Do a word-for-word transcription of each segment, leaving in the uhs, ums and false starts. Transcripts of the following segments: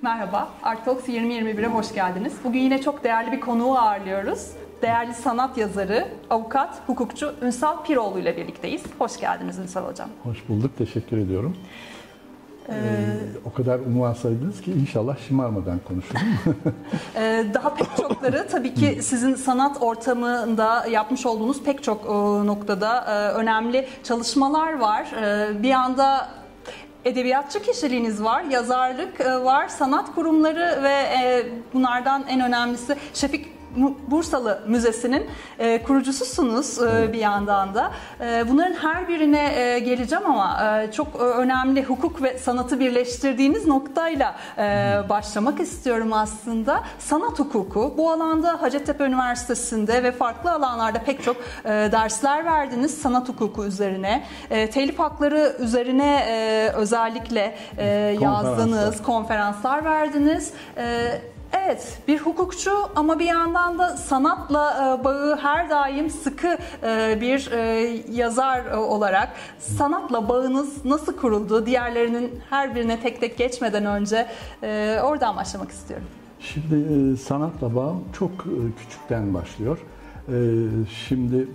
Merhaba, Artox yirmi yirmi bire hoş geldiniz. Bugün yine çok değerli bir konuğu ağırlıyoruz. Değerli sanat yazarı, avukat, hukukçu Ünsal Piroğlu ile birlikteyiz. Hoş geldiniz Ünsal Hocam. Hoş bulduk, teşekkür ediyorum. Ee, ee, o kadar umuvarsaydınız ki inşallah şımarmadan konuşurum. ee, daha pek çokları tabii ki sizin sanat ortamında yapmış olduğunuz pek çok noktada önemli çalışmalar var. Bir anda edebiyatçı kişiliğiniz var, yazarlık var, sanat kurumları ve bunlardan en önemlisi Şefik Bursalı Müzesi'nin e, kurucususunuz e, bir yandan da. E, bunların her birine e, geleceğim ama e, çok e, önemli hukuk ve sanatı birleştirdiğiniz noktayla e, başlamak istiyorum aslında. Sanat hukuku. Bu alanda Hacettepe Üniversitesi'nde ve farklı alanlarda pek çok e, dersler verdiniz sanat hukuku üzerine. E, telif hakları üzerine e, özellikle e, yazdınız, konferanslar verdiniz. E, Evet, bir hukukçu ama bir yandan da sanatla bağı her daim sıkı bir yazar olarak sanatla bağınız nasıl kuruldu? Diğerlerinin her birine tek tek geçmeden önce oradan başlamak istiyorum. Şimdi sanatla bağım çok küçükten başlıyor. Şimdi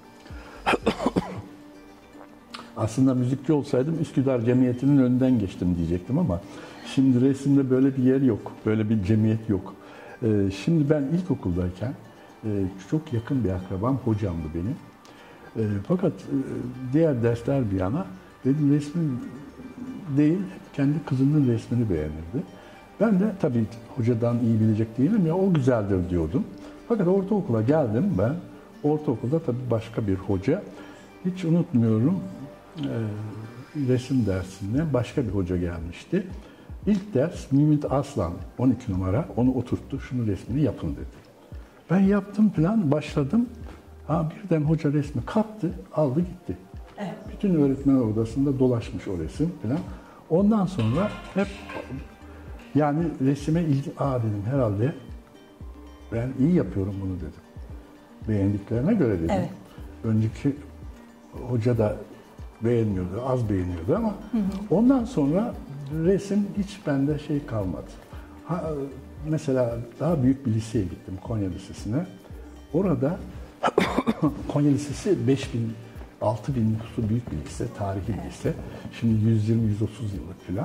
aslında müzikçi olsaydım Üsküdar Cemiyeti'nin önünden geçtim diyecektim ama şimdi resimde böyle bir yer yok, böyle bir cemiyet yok. Ee, şimdi ben ilkokuldayken e, çok yakın bir akrabam, hocamdı benim. E, fakat e, diğer dersler bir yana benim resmim değil, kendi kızımın resmini beğenirdi. Ben de tabii hocadan iyi bilecek değilim ya, o güzeldir diyordum. Fakat ortaokula geldim ben, ortaokulda tabii başka bir hoca, hiç unutmuyorum, e, resim dersine başka bir hoca gelmişti. İlk ders Mehmet Aslan, on iki numara, onu oturttu, şunu resmini yapın dedi. Ben yaptım falan, başladım. Ha, birden hoca resmi kaptı, aldı gitti. Evet. Bütün öğretmen odasında dolaşmış o resim falan. Ondan sonra hep yani resime ilgi, aa dedim herhalde ben iyi yapıyorum bunu dedim. Beğendiklerine göre dedim. Evet. Önceki hoca da beğenmiyordu, az beğeniyordu ama hı hı. Ondan sonra resim hiç bende şey kalmadı. Ha, mesela daha büyük bir liseye gittim, Konya Lisesi'ne. Orada Konya Lisesi beş bin, altı bin nüfusu büyük bir lise, tarihi bir lise. Şimdi yüz yirmi yüz otuz yıllık falan.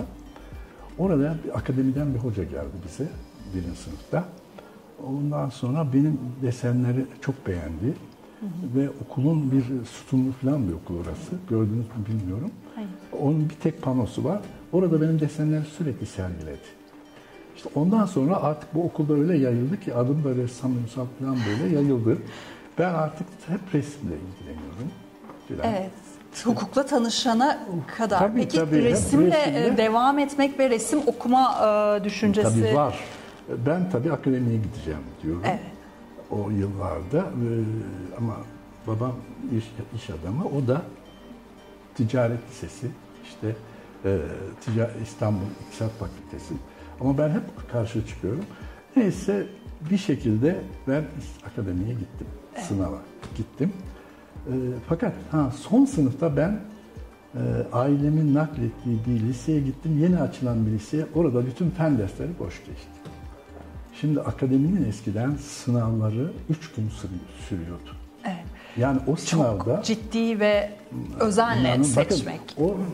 Orada bir akademiden bir hoca geldi bize, birinci sınıfta. Ondan sonra benim desenleri çok beğendi. Hı hı. Ve okulun bir sütunlu falan bir okul orası. Gördünüz mü bilmiyorum. Hayır. Onun bir tek panosu var. Orada benim desenleri sürekli sergiledi. İşte ondan sonra artık bu okulda öyle yayıldı ki adım da ressam Ünsal falan böyle yayıldı. Ben artık hep resimle ilgileniyorum. Falan. Evet. Hukukla tanışana kadar. Tabii, Peki tabii, resimle, resimle devam etmek ve resim okuma e, düşüncesi? Tabii var. Ben tabii akademiye gideceğim diyorum. Evet. O yıllarda ee, ama babam iş, iş adamı, o da ticaret lisesi, işte e, tica, İstanbul İktisat Fakültesi. Ama ben hep karşı çıkıyorum. Neyse bir şekilde ben akademiye gittim, evet. Sınava gittim. E, fakat ha, son sınıfta ben e, ailemin naklettiği bir liseye gittim, yeni açılan bir liseye. Orada bütün fen dersleri boş geçti. Şimdi akademinin eskiden sınavları üç gün sürüyordu. Evet. Yani o sınavda... Çok ciddi ve özenle yani seçmek. Bakın, o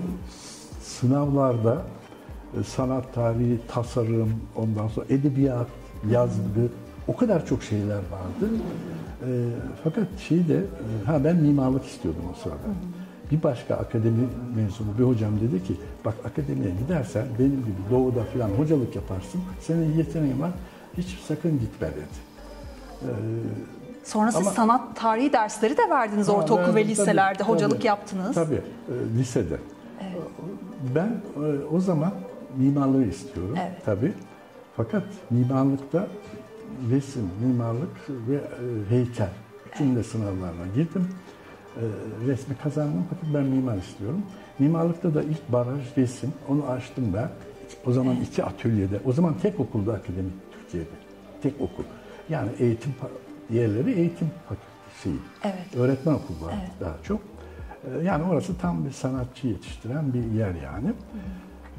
sınavlarda sanat tarihi, tasarım, ondan sonra edebiyat, yazgı, o kadar çok şeyler vardı. E, fakat şeyi de, ha ben mimarlık istiyordum o sırada. Hı hı. Bir başka akademi mezunu bir hocam dedi ki, bak akademiye gidersen benim gibi doğuda falan hocalık yaparsın, senin yeteneğin var. Hiç sakın gitme dedi. Ee, Sonra siz ama, sanat tarihi dersleri de verdiniz ha, ortaokul verdim, ve liselerde, tabii, hocalık tabii, yaptınız. Tabii, e, lisede. Evet. Ben e, o zaman mimarlığı istiyorum, evet. Tabii. Fakat mimarlıkta resim, mimarlık ve e, heykel, cümle evet. Sınavlarına girdim. E, resmi kazandım fakat ben mimar istiyorum. Mimarlıkta da ilk baraj resim, onu açtım ben. O zaman evet. iki atölyede, o zaman tek okulda akademi Türkiye'de, tek okul. Yani eğitim, diğerleri eğitim fakültesi, evet. Öğretmen okulu var evet. Daha çok. Yani orası tam bir sanatçı yetiştiren bir yer yani. Hı.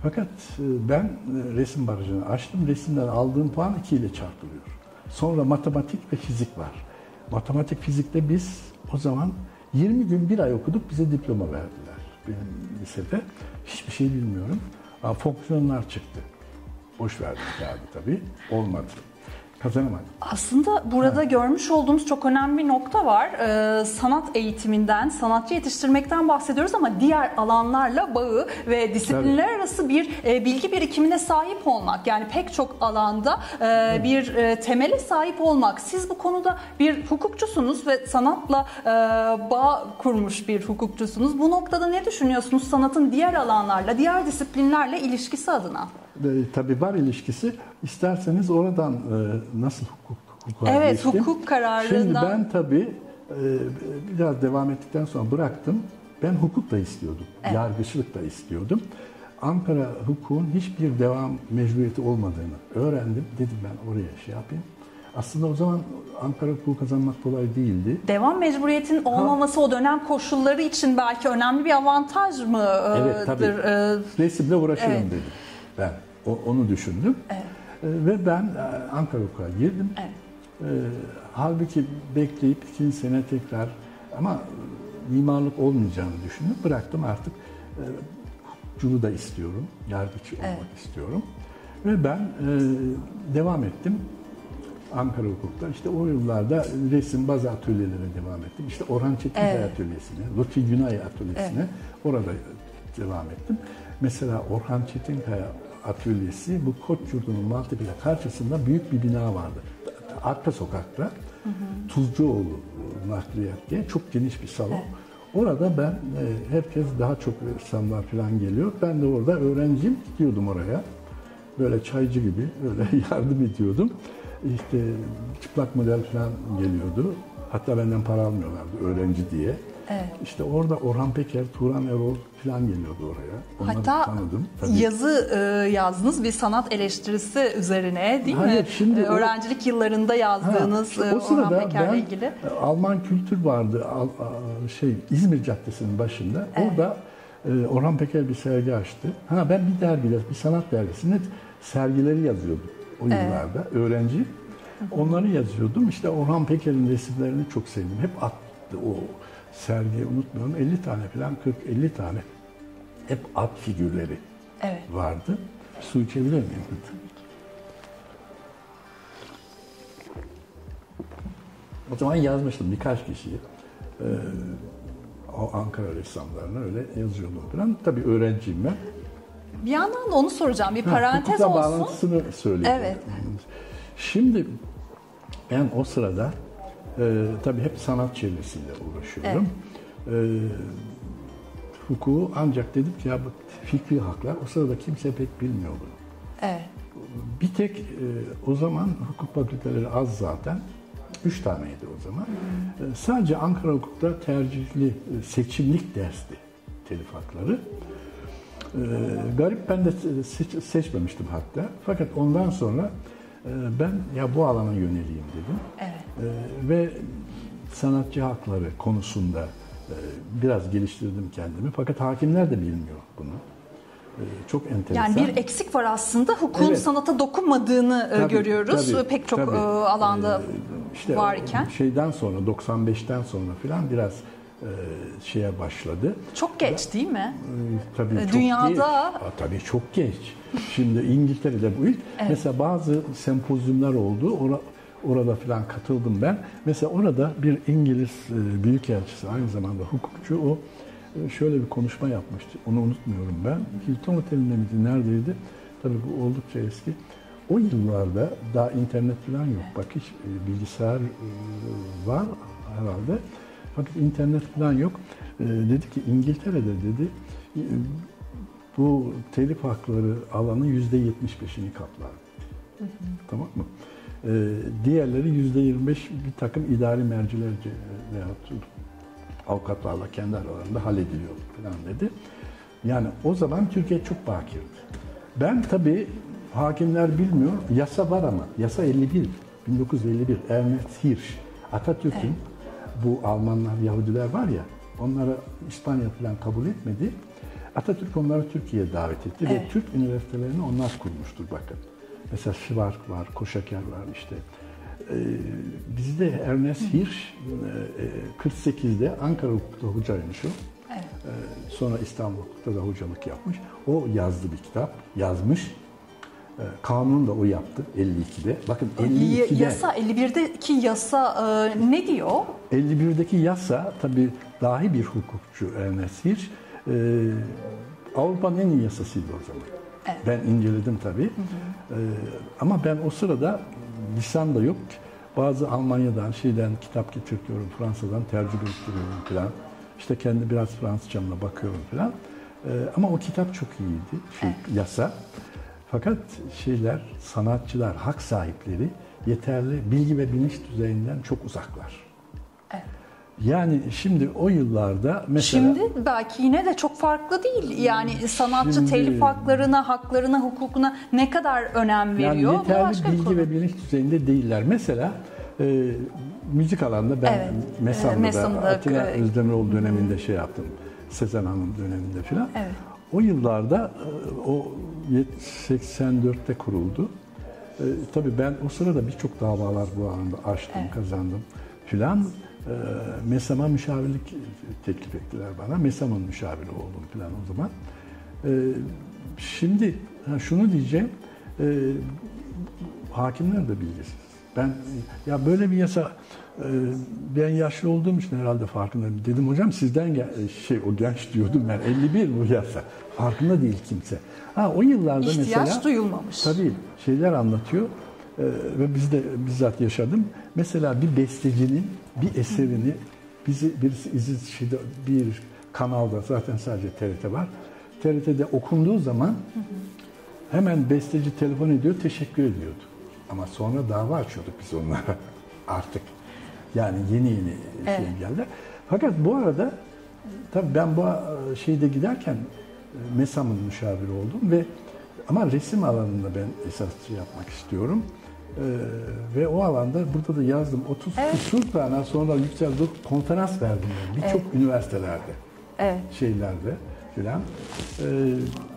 Fakat ben resim barajını açtım. Resimden aldığım puan iki ile çarpılıyor. Sonra matematik ve fizik var. Matematik, fizikte biz o zaman yirmi gün bir ay okuduk, bize diploma verdiler. Benim lisede hiçbir şey bilmiyorum. Ama fonksiyonlar çıktı. Boş verdim kağıdı tabii. Olmadı. Kazanamadım. Aslında burada ha. görmüş olduğumuz çok önemli bir nokta var. Ee, sanat eğitiminden, sanatçı yetiştirmekten bahsediyoruz ama diğer alanlarla bağı ve disiplinler Tabii. arası bir e, bilgi birikimine sahip olmak. Yani pek çok alanda e, evet. bir e, temele sahip olmak. Siz bu konuda bir hukukçusunuz ve sanatla e, bağ kurmuş bir hukukçusunuz. Bu noktada ne düşünüyorsunuz sanatın diğer alanlarla, diğer disiplinlerle ilişkisi adına? E, tabii var ilişkisi. İsterseniz oradan e, nasıl hukuk hukuka Evet, geçtim. hukuk kararından. Şimdi ben tabii e, biraz devam ettikten sonra bıraktım. Ben hukuk da istiyordum. Evet. Yargıçlık da istiyordum. Ankara hukukun hiçbir devam mecburiyeti olmadığını öğrendim. Dedim ben oraya şey yapayım. Aslında o zaman Ankara hukuku kazanmak kolay değildi. Devam mecburiyetin olmaması ha. o dönem koşulları için belki önemli bir avantaj mı? Evet tabii. Ee, Resimle uğraşırım evet. dedim. Ben onu düşündüm. Evet. Ve ben Ankara hukuka girdim. Evet. Ee, halbuki bekleyip ikinci sene tekrar ama mimarlık olmayacağını düşündüm. Bıraktım artık. E, hukukçuluğu da istiyorum. Yargıç olmak evet. istiyorum. Ve ben e, devam ettim. Ankara hukukta. İşte o yıllarda resim bazı atölyelere devam ettim. İşte Orhan Çetinkaya evet. atölyesine, Lütfi Günay atölyesine evet. orada devam ettim. Mesela Orhan Çetinkaya atölyesi bu Koç Yurdu'nun Maltepe'de karşısında büyük bir bina vardı. Arka sokakta. Hı hı. Tuzcuoğlu nakliyat diye çok geniş bir salon. Evet. Orada ben herkes daha çok ressamlar falan geliyor. Ben de orada öğrenciyim. Gidiyordum oraya. Böyle çaycı gibi böyle yardım ediyordum. İşte çıplak model falan geliyordu. Hatta benden para almıyorlardı öğrenci diye. Evet. İşte orada Orhan Peker, Turan Erol falan geliyordu oraya. Onları Hatta tanıdım, yazı e, yazdınız bir sanat eleştirisi üzerine değil Hayır, mi? Şimdi e, öğrencilik o, yıllarında yazdığınız ha, o Orhan Peker'le ilgili. Alman kültür vardı Al, şey İzmir Caddesi'nin başında. Evet. Orada e, Orhan Peker bir sergi açtı. Ha ben bir dergide, bir sanat dergisinde sergileri yazıyordum o yıllarda. Evet. Öğrenci. Onları yazıyordum. İşte Orhan Peker'in resimlerini çok sevdim. Hep attı o sergiyi unutmuyorum. elli tane falan, kırk elli tane hep at figürleri evet. vardı. Su içebilir miyim? O zaman yazmıştım birkaç kişiyi. Ee, o Ankara ressamlarına öyle yazıyordum falan. Tabii öğrenciyim ben. Bir yandan da onu soracağım. Bir parantez ha, olsun. bağlantısını söyleyeyim. Evet. Şimdi ben o sırada e, tabii hep sanat çevresiyle uğraşıyorum. Evet. E, hukuku ancak dedim ki ya bu fikri haklar o sırada kimse pek bilmiyor bunu. Evet. Bir tek e, o zaman hukuk fakülteleri az zaten. Üç taneydi o zaman. Hmm. E, sadece Ankara hukukta tercihli e, seçimlik dersti telif hakları. E, garip ben de seç, seçmemiştim hatta. Fakat ondan sonra e, ben ya bu alana yöneleyim dedim. Evet. E, ve sanatçı hakları konusunda biraz geliştirdim kendimi. Fakat hakimler de bilmiyor bunu. Çok enteresan. Yani bir eksik var aslında. Hukukun evet. sanata dokunmadığını tabii, görüyoruz. Tabii, Pek çok tabii. alanda işte var iken. Şeyden sonra, doksan beşten sonra falan biraz şeye başladı. Çok geç değil mi? Tabii çok Dünyada... geç. Aa, tabii çok geç. Şimdi İngiltere'de bu ilk. Evet. Mesela bazı sempozyumlar oldu. Orada Orada falan katıldım ben. Mesela orada bir İngiliz büyükelçisi, aynı zamanda hukukçu, o şöyle bir konuşma yapmıştı. Onu unutmuyorum ben. Hilton Oteli'nde miydi, neredeydi? Tabii bu oldukça eski. O yıllarda daha internet falan yok. Bak hiç bilgisayar var herhalde. Fakat internet falan yok. Dedi ki İngiltere'de dedi bu telif hakları alanı yüzde yetmiş beşini kaplar. Hı hı. Tamam mı? Ee, diğerleri yüzde yirmi beş bir takım idari mercilerce veya avukatlarla kendi aralarında hallediliyor falan dedi. Yani o zaman Türkiye çok bakirdi. Ben tabii hakimler bilmiyor. Yasa var ama. Yasa elli bir. bin dokuz yüz elli bir. Ernest Hirsch. Atatürk'ün evet. bu Almanlar, Yahudiler var ya onları İspanya falan kabul etmedi. Atatürk onları Türkiye'ye davet etti Evet. ve Türk üniversitelerini onlar kurmuştur bakın. Mesela Schwarz var, Koşaker var işte. Ee, bizde Ernest Hirsch e, kırk sekizde Ankara Hukuk'ta hocaymış o. Evet. Ee, sonra İstanbul Hukuk'ta da hocalık yapmış. O yazdı bir kitap, yazmış. Ee, kanunu da o yaptı elli ikide. Bakın elli ikide. Yasa, elli birdeki yasa e, ne diyor? elli birdeki yasa tabii dahi bir hukukçu Ernest Hirsch. Ee, Avrupa'nın en iyi yasasıydı o zaman. Evet. Ben inceledim tabii. Hı hı. Ee, ama ben o sırada lisan da yok. Bazı Almanya'dan şeyden kitap getirtiyorum, Fransa'dan tercüme ettiriyorum falan. İşte kendi biraz Fransızcamla bakıyorum falan. Ee, ama o kitap çok iyiydi, şey, evet. yasa. Fakat şeyler, sanatçılar, hak sahipleri yeterli bilgi ve bilinç düzeyinden çok uzaklar. Evet. Yani şimdi o yıllarda mesela... Şimdi belki yine de çok farklı değil. Yani sanatçı Şimdi, telif haklarına, haklarına, hukukuna ne kadar önem veriyor? Yani yeterli bilgi ve bilinç düzeyinde değiller. Mesela e, müzik alanında ben evet. Mesam'da, Mesam'da Atilla e, Özdemiroğlu döneminde şey yaptım. Sezen Hanım döneminde filan. Evet. O yıllarda o seksen dörtte kuruldu. E, tabii ben o sırada birçok davalar bu alanda açtım, evet. kazandım filan. E, Mesam'a müşavirlik teklif ettiler bana. Mesam'ın müşaviri oldum filan o zaman. E, şimdi ha, şunu diyeceğim. E, hakimler de bilgisiz. Ben ya böyle bir yasa e, ben yaşlı olduğum için herhalde farkındayım. Dedim hocam sizden gel, şey o genç diyordum ben elli bir bu yasa. Farkında değil kimse. Ha o yıllarda İhtiyaç mesela İhtiyaç duyulmamış. Tabii şeyler anlatıyor e, ve biz de bizzat yaşadım. Mesela bir bestecinin bir eserini bizi birisi izi şeyde bir kanalda zaten sadece T R T var. T R T'de okunduğu zaman hemen besteci telefon ediyor, teşekkür ediyordu. Ama sonra dava açıyorduk biz onlara artık. Yani yeni yeni evet. şey geldi. Fakat bu arada tabii ben bu şeyde giderken Mesam'ın müşaviri oldum ve ama resim alanında ben esas şey yapmak istiyorum. Ee, ve o alanda burada da yazdım. otuz evet. küsur tane sonra yükseldi konferans verdim ben birçok evet. üniversitelerde. Evet. Şeylerde filan. Ee,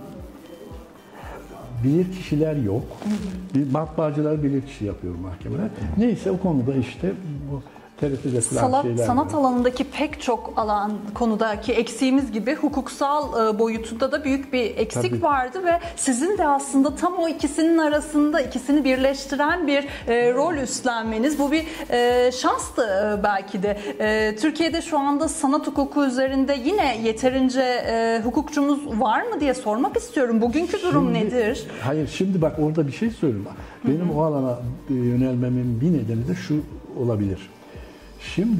bilir kişiler yok. Bir matbaacılar bilir kişi yapıyor mahkemeler. Neyse o konuda işte bu T R T'de falan Sanat, şeyler sanat var. alanındaki pek çok alan konudaki eksiğimiz gibi hukuksal boyutunda da büyük bir eksik Tabii. vardı ve sizin de aslında tam o ikisinin arasında ikisini birleştiren bir e, rol üstlenmeniz bu bir e, şanstı e, belki de. E, Türkiye'de şu anda sanat hukuku üzerinde yine yeterince e, hukukçumuz var mı diye sormak istiyorum. Bugünkü durum şimdi, nedir? Hayır şimdi bak orada bir şey söyleyeyim. Benim Hı-hı. o alana yönelmemin bir nedeni de şu olabilir. Şimdi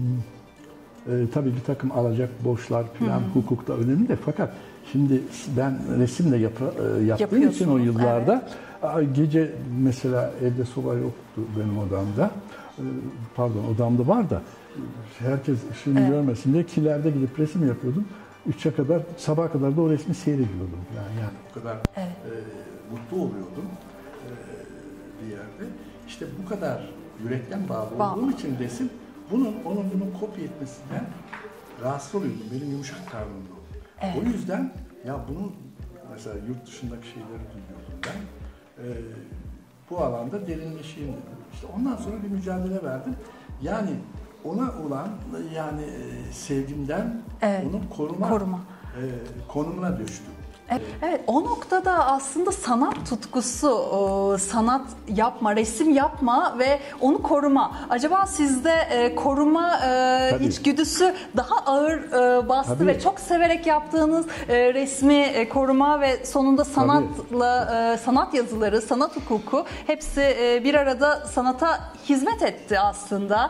e, tabii bir takım alacak borçlar falan hmm. hukukta önemli de fakat şimdi ben resimle yap, e, yaptığım için o yıllarda evet. gece mesela evde soba yoktu benim odamda. E, pardon odamda var da herkes ışığını evet. görmesin diye kilerde gidip resim yapıyordum. Üçe kadar sabaha kadar da o resmi seyrediyordum yani, yani o kadar evet. e, mutlu oluyordum e, bir yerde. İşte bu kadar yürekten bağlı Bağ. olduğum için resim bunun onun bunu kopya etmesinden rahatsız oluyordum. Benim yumuşak karnımda oldu. Evet. O yüzden ya bunun mesela yurt dışındaki şeyleri duyuyordum ben. Ee, bu alanda derinleşeyim dedim. İşte ondan sonra bir mücadele verdim. Yani ona olan yani sevgimden evet. onun koruma, koruma. E, konumuna düştüm. Evet, o noktada aslında sanat tutkusu, sanat yapma, resim yapma ve onu koruma. Acaba sizde koruma Tabii. içgüdüsü daha ağır bastı Tabii. ve çok severek yaptığınız resmi koruma ve sonunda sanatla Tabii. sanat yazıları, sanat hukuku hepsi bir arada sanata hizmet etti aslında.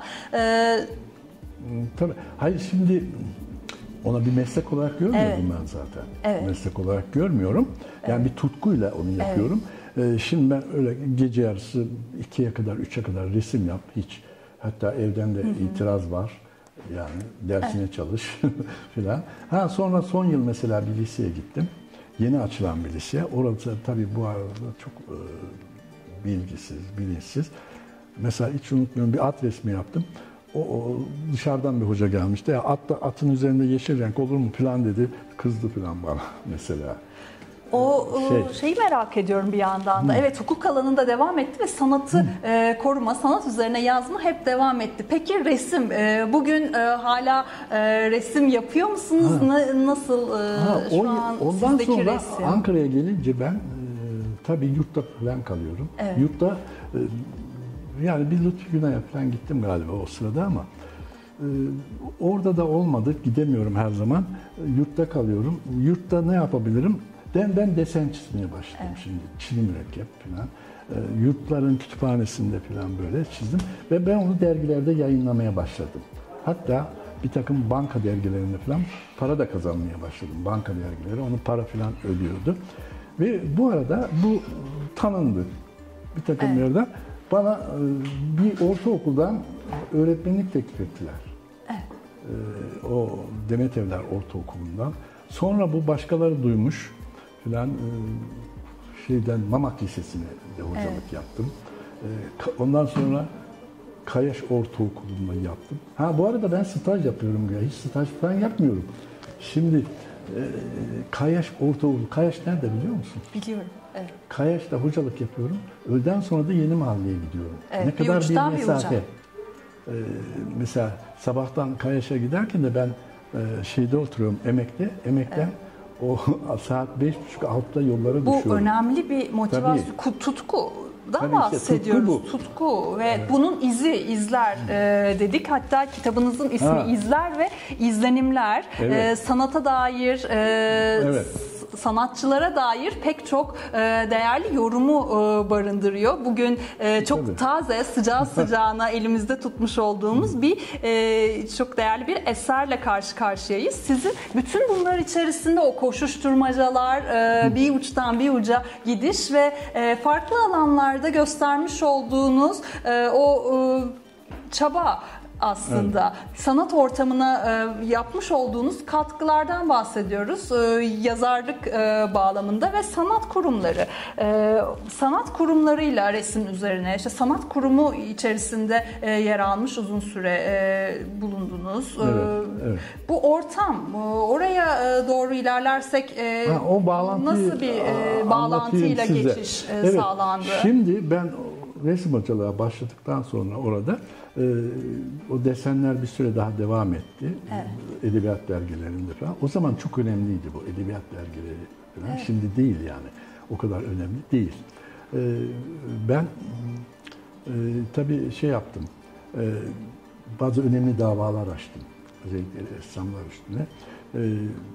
Tabii. Hayır şimdi ona bir meslek olarak görmüyorum evet. ben zaten. Evet. Meslek olarak görmüyorum. Yani evet. bir tutkuyla onu yapıyorum. Evet. Ee, şimdi ben öyle gece yarısı ikiye kadar, üçe kadar resim yap hiç. Hatta evden de hı hı. itiraz var. Yani dersine evet. çalış filan. Ha sonra son yıl mesela bir liseye gittim. Yeni açılan bir lise. Orada tabii bu arada çok e, bilgisiz, bilinçsiz. Mesela hiç unutmuyorum bir at resmi yaptım. o, o dışarıdan bir hoca gelmişti. Ya at, atın üzerinde yeşil renk olur mu falan dedi. Kızdı falan bana mesela. O Şey. şeyi merak ediyorum bir yandan da. Hı. Evet, hukuk alanında devam etti ve sanatı e, koruma, sanat üzerine yazma hep devam etti. Peki resim, e, bugün e, hala e, resim yapıyor musunuz? Na, nasıl e, ha, şu o, an ondan sizdeki sonra resim? Ankara'ya gelince ben e, tabii yurtta falan kalıyorum. Evet. Yurtta e, yani bir Lütfü Günay'a falan gittim galiba o sırada ama e, orada da olmadı. Gidemiyorum her zaman. E, yurtta kalıyorum. Yurtta ne yapabilirim? Ben, ben desen çizmeye başladım evet. şimdi. Çini mürekkep falan. E, yurtların kütüphanesinde falan böyle çizdim. Ve ben onu dergilerde yayınlamaya başladım. Hatta bir takım banka dergilerinde falan para da kazanmaya başladım. Banka dergileri onu para falan ödüyordu. Ve bu arada bu tanındı. Bir takım evet. yerden bana e, bir ortaokuldan öğretmenlik teklif ettiler. Evet. E, o Demetevler Ortaokulu'ndan. Sonra bu başkaları duymuş filan e, şeyden Mamak Lisesi'ne de hocalık evet. yaptım. E, ondan sonra Kayaş Ortaokulu'nda yaptım. Ha bu arada ben staj yapıyorum ya. Hiç staj falan yapmıyorum. Şimdi e, Kayaş Ortaokulu. Kayaş nerede biliyor musun? Biliyorum. Evet. Kayaş'ta hocalık yapıyorum. Öğleden sonra da Yeni Mahalle'ye gidiyorum. Evet, ne kadar bir, bir mesafe. Bir ee, mesela sabahtan Kayaş'a giderken de ben e, şeyde oturuyorum Emek'te. Emek'ten evet. o saat beş buçuk altıda yollara bu düşüyorum. Bu önemli bir motivasyon, tutku. Dan bahsediyoruz. Işte, tutku, tutku ve evet. bunun izi, izler e, dedik. Hatta kitabınızın ismi ha. İzler ve İzlenimler. Evet. E, sanata dair, e, evet. sanatçılara dair pek çok e, değerli yorumu e, barındırıyor. Bugün e, çok Tabii. taze, sıcağı sıcağına elimizde tutmuş olduğumuz bir e, çok değerli bir eserle karşı karşıyayız. Sizin bütün bunlar içerisinde o koşuşturmacalar, e, bir uçtan bir uca gidiş ve e, farklı alanlar da göstermiş olduğunuz e, o e, çaba aslında evet. sanat ortamına e, yapmış olduğunuz katkılardan bahsediyoruz. E, yazarlık e, bağlamında ve sanat kurumları. E, sanat kurumlarıyla resim üzerine, işte sanat kurumu içerisinde e, yer almış uzun süre e, bulundunuz. Evet, e, evet. Bu ortam, e, oraya e, doğru ilerlersek e, ha, o nasıl bir e, bağlantıyla size. geçiş e, evet. sağlandı? Şimdi ben resim hocalığa başladıktan sonra orada e, o desenler bir süre daha devam etti. Evet. Edebiyat dergilerinde falan. O zaman çok önemliydi bu edebiyat dergileri falan. Evet. Şimdi değil yani. O kadar önemli değil. E, ben e, tabii şey yaptım. E, bazı önemli davalar açtım. Özellikle ressamlar üstüne. E,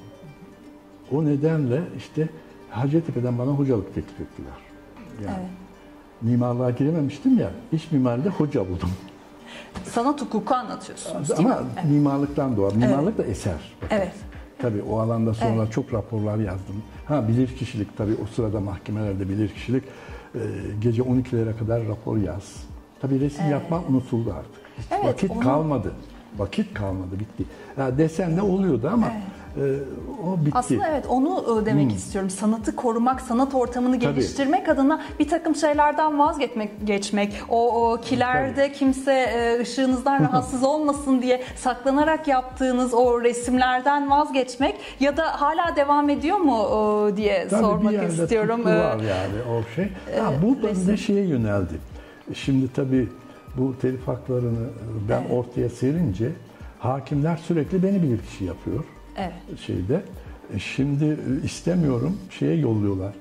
o nedenle işte Hacettepe'den bana hocalık teklif ettiler. Yani evet. mimarlığa girememiştim ya, iç mimaride hoca buldum. Sanat hukuku anlatıyorsunuz Ama evet. mimarlıktan doğar. Mimarlık evet. da eser. Bakın. Evet. Tabii o alanda sonra evet. çok raporlar yazdım. Ha bilirkişilik tabii o sırada mahkemelerde bilirkişilik e, gece on ikilere kadar rapor yaz. Tabii resim evet. yapmak unutuldu artık. Evet, Vakit onu... kalmadı. Vakit kalmadı, bitti. Ya desen de oluyordu ama evet. e, o bitti. Aslında evet onu demek hmm. istiyorum. Sanatı korumak, sanat ortamını Tabii. geliştirmek adına bir takım şeylerden vazgeçmek, geçmek. O, o kilerde Tabii. kimse ışığınızdan rahatsız olmasın diye saklanarak yaptığınız o resimlerden vazgeçmek ya da hala devam ediyor mu diye Tabii sormak bir istiyorum. Tabii var yani o şey. Ha, bu da şeye yöneldi. Şimdi tabii bu telif haklarını ben evet. ortaya serince hakimler sürekli beni bilirkişi yapıyor. Evet. Şeyde. Şimdi istemiyorum şeye yolluyorlar.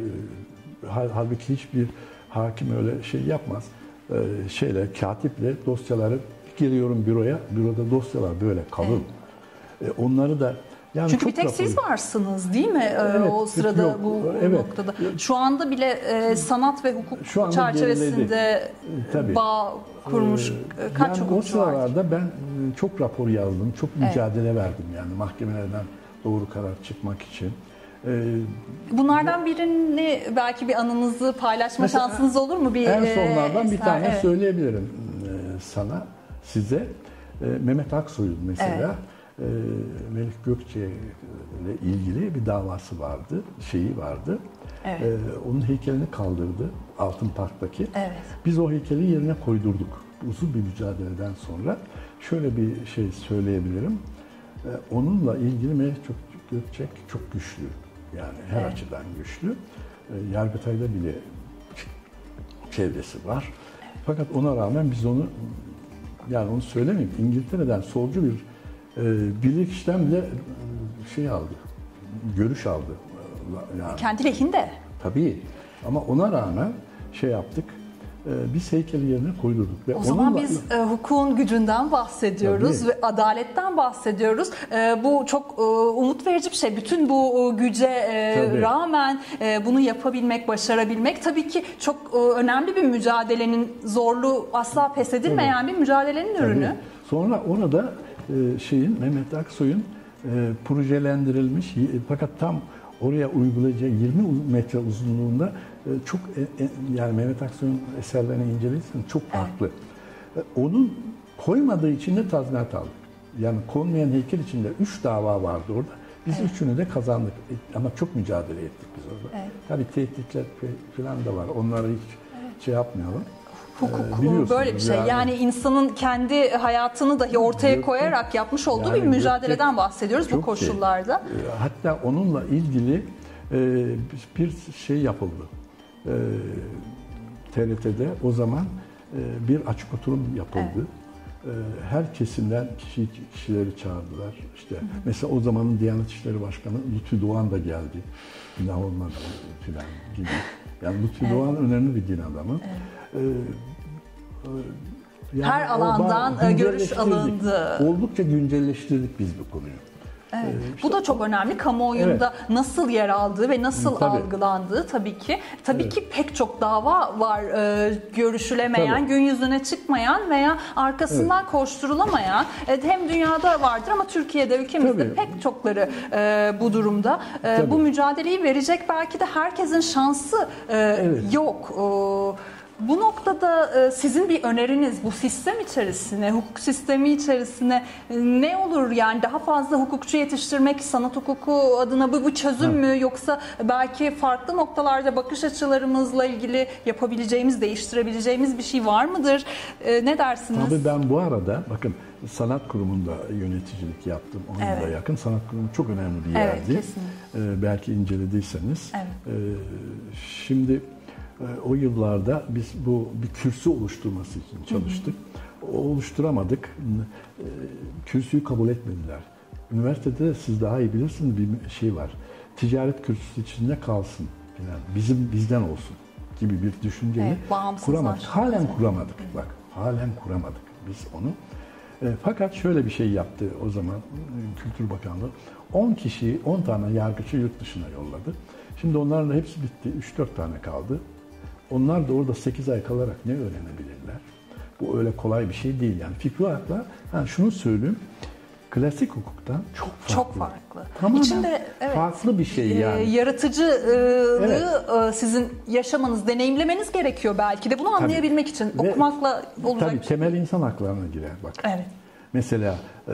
Halbuki hiçbir hakim öyle şey yapmaz. Şeyle katiple dosyaları giriyorum büroya. Büroda dosyalar böyle kalın. Evet. Onları da Yani Çünkü bir tek siz varsınız değil mi evet, o sırada yok. bu evet. noktada? Şu anda bile e, sanat ve hukuk çerçevesinde Tabii. bağ kurmuş ee, kaç yani hukukçu var? O sıralarda ben çok rapor yazdım, çok mücadele evet. verdim yani mahkemelerden doğru karar çıkmak için. Ee, Bunlardan birini belki bir anınızı paylaşma mesela, şansınız olur mu? Bir, en sonlardan e, bir tane evet. söyleyebilirim e, sana, size. E, Mehmet Aksoy'un mesela. Evet. Melik Gökçe ile ilgili bir davası vardı, şeyi vardı. Evet. Ee, onun heykelini kaldırdı Altın Park'taki. Evet. Biz o heykeli yerine koydurduk. uzun bir mücadeleden sonra şöyle bir şey söyleyebilirim. Ee, onunla ilgili Mehmet Gökçek çok güçlü. Yani her evet. açıdan güçlü. Ee, Yargıtay'da bile çevresi var. Fakat ona rağmen biz onu, yani onu söylemeyeyim, İngiltere'den solcu bir e, bilirkişiden bile şey aldı, görüş aldı. Yani, kendi lehinde. Tabii. Ama ona rağmen şey yaptık, e, biz heykeli yerine koydurduk. Ve o zaman onunla, biz e, hukukun gücünden bahsediyoruz tabii. ve adaletten bahsediyoruz. E, bu çok e, umut verici bir şey. Bütün bu e, güce e, rağmen e, bunu yapabilmek, başarabilmek tabii ki çok e, önemli bir mücadelenin, zorluğu asla pes edilmeyen tabii. bir mücadelenin tabii. ürünü. Sonra orada e, şeyin, Mehmet Aksoy'un e, projelendirilmiş, fakat tam oraya uygulayacağı yirmi metre uzunluğunda çok, yani Mehmet Aksoy'un eserlerini incelediyseniz çok farklı. Evet. Onun koymadığı için de tazminat aldık. Yani konmayan heykel içinde üç dava vardı orada. Biz evet. üçünü de kazandık. Ama çok mücadele ettik biz orada. Evet. Tabii tehditler falan da var. Onları hiç evet. şey yapmayalım. Hukuk böyle bir şey. Yani, yani insanın kendi hayatını dahi ortaya yok, koyarak yapmış olduğu yani bir mücadeleden yok, bahsediyoruz bu koşullarda. Şey. Hatta onunla ilgili bir şey yapıldı. T R T'de o zaman bir açık oturum yapıldı. Evet. Her kesimden kişi, kişileri çağırdılar. İşte hı hı. mesela o zamanın Diyanet İşleri Başkanı Lütfü Doğan da geldi. Günah olmadı filan gibi. Yani Lütfü evet. Doğan önemli bir din adamı. Evet. Yani her alandan görüş alındı. Oldukça güncelleştirdik biz bu konuyu. Evet. Ee, işte, bu da çok önemli. Kamuoyunda evet. nasıl yer aldığı ve nasıl tabii. algılandığı tabii ki. Tabii evet. ki pek çok dava var e, görüşülemeyen, tabii. gün yüzüne çıkmayan veya arkasından evet. koşturulamayan. E, hem dünyada vardır ama Türkiye'de, ülkemizde tabii. pek çokları e, bu durumda. E, bu mücadeleyi verecek belki de herkesin şansı e, evet. yok. E, Bu noktada sizin bir öneriniz bu sistem içerisine, hukuk sistemi içerisine ne olur? Yani daha fazla hukukçu yetiştirmek sanat hukuku adına bu, bu çözüm mü? Yoksa belki farklı noktalarda bakış açılarımızla ilgili yapabileceğimiz, değiştirebileceğimiz bir şey var mıdır? Ne dersiniz? Tabii ben bu arada bakın sanat kurumunda yöneticilik yaptım. Onunla evet. yakın. Sanat kurumu çok önemli bir yerdi. Evet, kesinlikle. Belki incelediyseniz. Evet. Şimdi o yıllarda biz bu bir kürsü oluşturması için çalıştık. Hı hı. Oluşturamadık. Kürsüyü kabul etmediler. Üniversitede de siz daha iyi bilirsiniz bir şey var. Ticaret kürsüsü içinde kalsın falan. Bizim bizden olsun gibi bir düşünceyi evet, kuramadık. Halen kuramadık. Bak, halen kuramadık biz onu. Fakat şöyle bir şey yaptı o zaman Kültür Bakanlığı. on kişiyi, on tane yargıcı yurt dışına yolladı. Şimdi onların da hepsi bitti. üç dört tane kaldı. Onlar da orada sekiz ay kalarak ne öğrenebilirler? Bu öyle kolay bir şey değil yani. Fikri hakla, ha şunu söyleyeyim, klasik hukuktan çok farklı. Çok farklı. Tamamen İçinde, evet, farklı bir şey yani. E, yaratıcılığı evet. sizin yaşamanız, deneyimlemeniz gerekiyor belki de bunu anlayabilmek tabii. için. Ve, okumakla olacak. Tabii temel insan haklarına girer bak. Evet. Mesela e,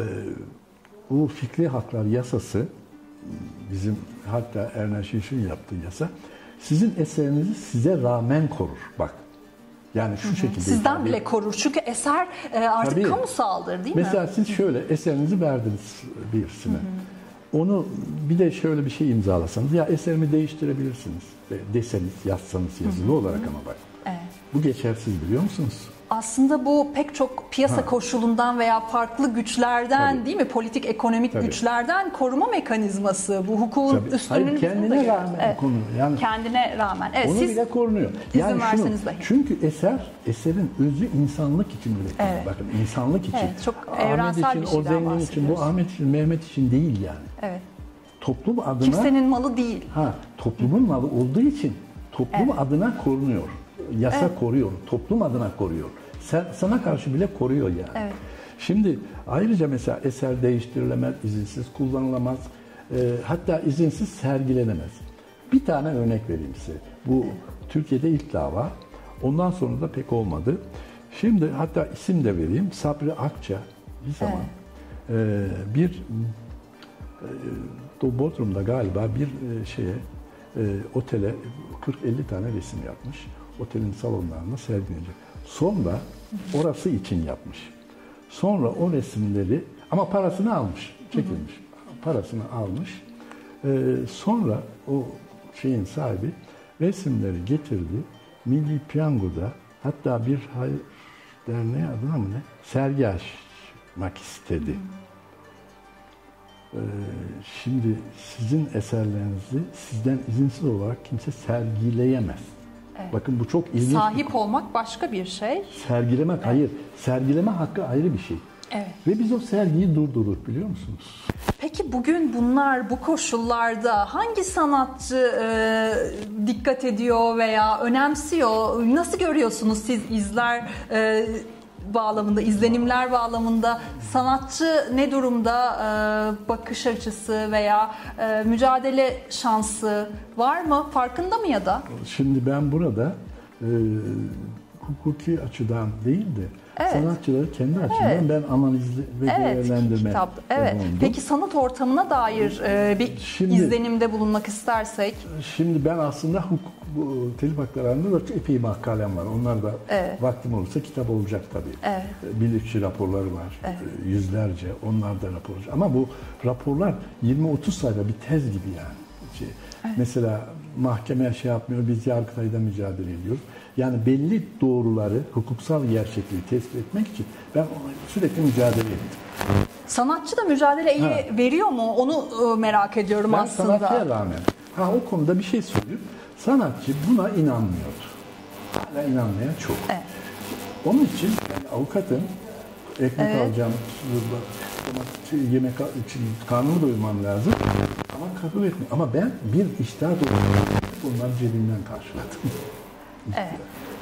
bu fikri haklar yasası, bizim hatta Ernest Şiş'in yaptığı yasa, sizin eserinizi size rağmen korur. Bak. Yani şu hı hı. şekilde. Sizden bile korur. Çünkü eser e, artık tabii. kamusaldır değil mi? Mesela siz şöyle eserinizi verdiniz birisine. Hı hı. Onu bir de şöyle bir şey imzalasanız ya eserimi değiştirebilirsiniz deseniz, yazsanız yazılı hı hı. olarak ama bak. Evet. Bu geçersiz biliyor musunuz? Aslında bu pek çok piyasa ha. koşulundan veya farklı güçlerden tabii. değil mi? Politik, ekonomik tabii. güçlerden koruma mekanizması. Bu hukukun tabii. üstünlüğünün kendine rağmen evet. konuyor. Yani kendine rağmen. Evet, onu siz bile korunuyor. Yani şunu, dahi. Çünkü eser, eserin özü insanlık için üretilmiş. Evet. Bakın insanlık için. Evet, çok evrensel Ahmet için, bir şeyden o zengin için, bu Ahmet için, Mehmet için değil yani. Evet. Toplum adına. Kimsenin malı değil. Ha, toplumun Hı. malı olduğu için toplum evet. adına korunuyor. Yasa evet. koruyor, toplum adına koruyor. Sana karşı bile koruyor yani. Evet. Şimdi ayrıca mesela eser değiştirilemez, izinsiz kullanılamaz, e, hatta izinsiz sergilenemez. Bir tane örnek vereyim size. Bu evet. Türkiye'de ilk dava. Ondan sonra da pek olmadı. Şimdi hatta isim de vereyim. Sabri Akça bir zaman evet. e, bir e, Bodrum'da galiba bir e, şeye e, otele kırk elli tane resim yapmış. Otelin salonlarında sergilenecek. Sonra orası için yapmış. Sonra o resimleri ama parasını almış, çekilmiş. Parasını almış. Ee, sonra o şeyin sahibi resimleri getirdi. Milli Piyango'da hatta bir hayır derneği adına mı ne? Sergi açmak istedi. Ee, şimdi sizin eserlerinizi sizden izinsiz olarak kimse sergileyemez. Evet. Bakın bu çok ilginç. Sahip olmak başka bir şey. Sergilemek evet. hayır. Sergileme hakkı ayrı bir şey. Evet. Ve biz o sergiyi durdurur biliyor musunuz? Peki bugün bunlar bu koşullarda hangi sanatçı e, dikkat ediyor veya önemsiyor? Nasıl görüyorsunuz siz izler e, bağlamında, izlenimler bağlamında sanatçı ne durumda, e, bakış açısı veya e, mücadele şansı var mı? Farkında mı ya da? Şimdi ben burada e, hukuki açıdan değil de evet. sanatçıları kendi açımdan evet. ben analizli ve evet, değerlendirme kitap. Evet. bulundum. Peki sanat ortamına dair e, bir şimdi, izlenimde bulunmak istersek? Şimdi ben aslında hukuk, bu, telif hakları alanında da epey makalem var. Onlar da evet. vaktim olursa kitap olacak tabii. Evet. Bilirkişi raporları var. Evet. Yüzlerce. Onlar da rapor olacak. Ama bu raporlar yirmi otuz sayfa bir tez gibi yani. Şey, evet. Mesela mahkeme şey yapmıyor, biz Yargıtay'da mücadele ediyoruz. Yani belli doğruları, hukuksal gerçekliği tespit etmek için ben ona sürekli mücadele ettim. Sanatçı da mücadeleyi ha. veriyor mu? Onu merak ediyorum ben aslında. Ben sanatçıya rağmen, ha o konuda bir şey söyleyeyim. Sanatçı buna inanmıyordu. Hala inanmayan çok. Evet. Onun için yani avukatın ekmek evet. alacağım, yemek için karnımı doyurmam lazım. Ama kabul etmiyor. Ama ben bir iştahat olarak onları cebimden karşıladım. Evet.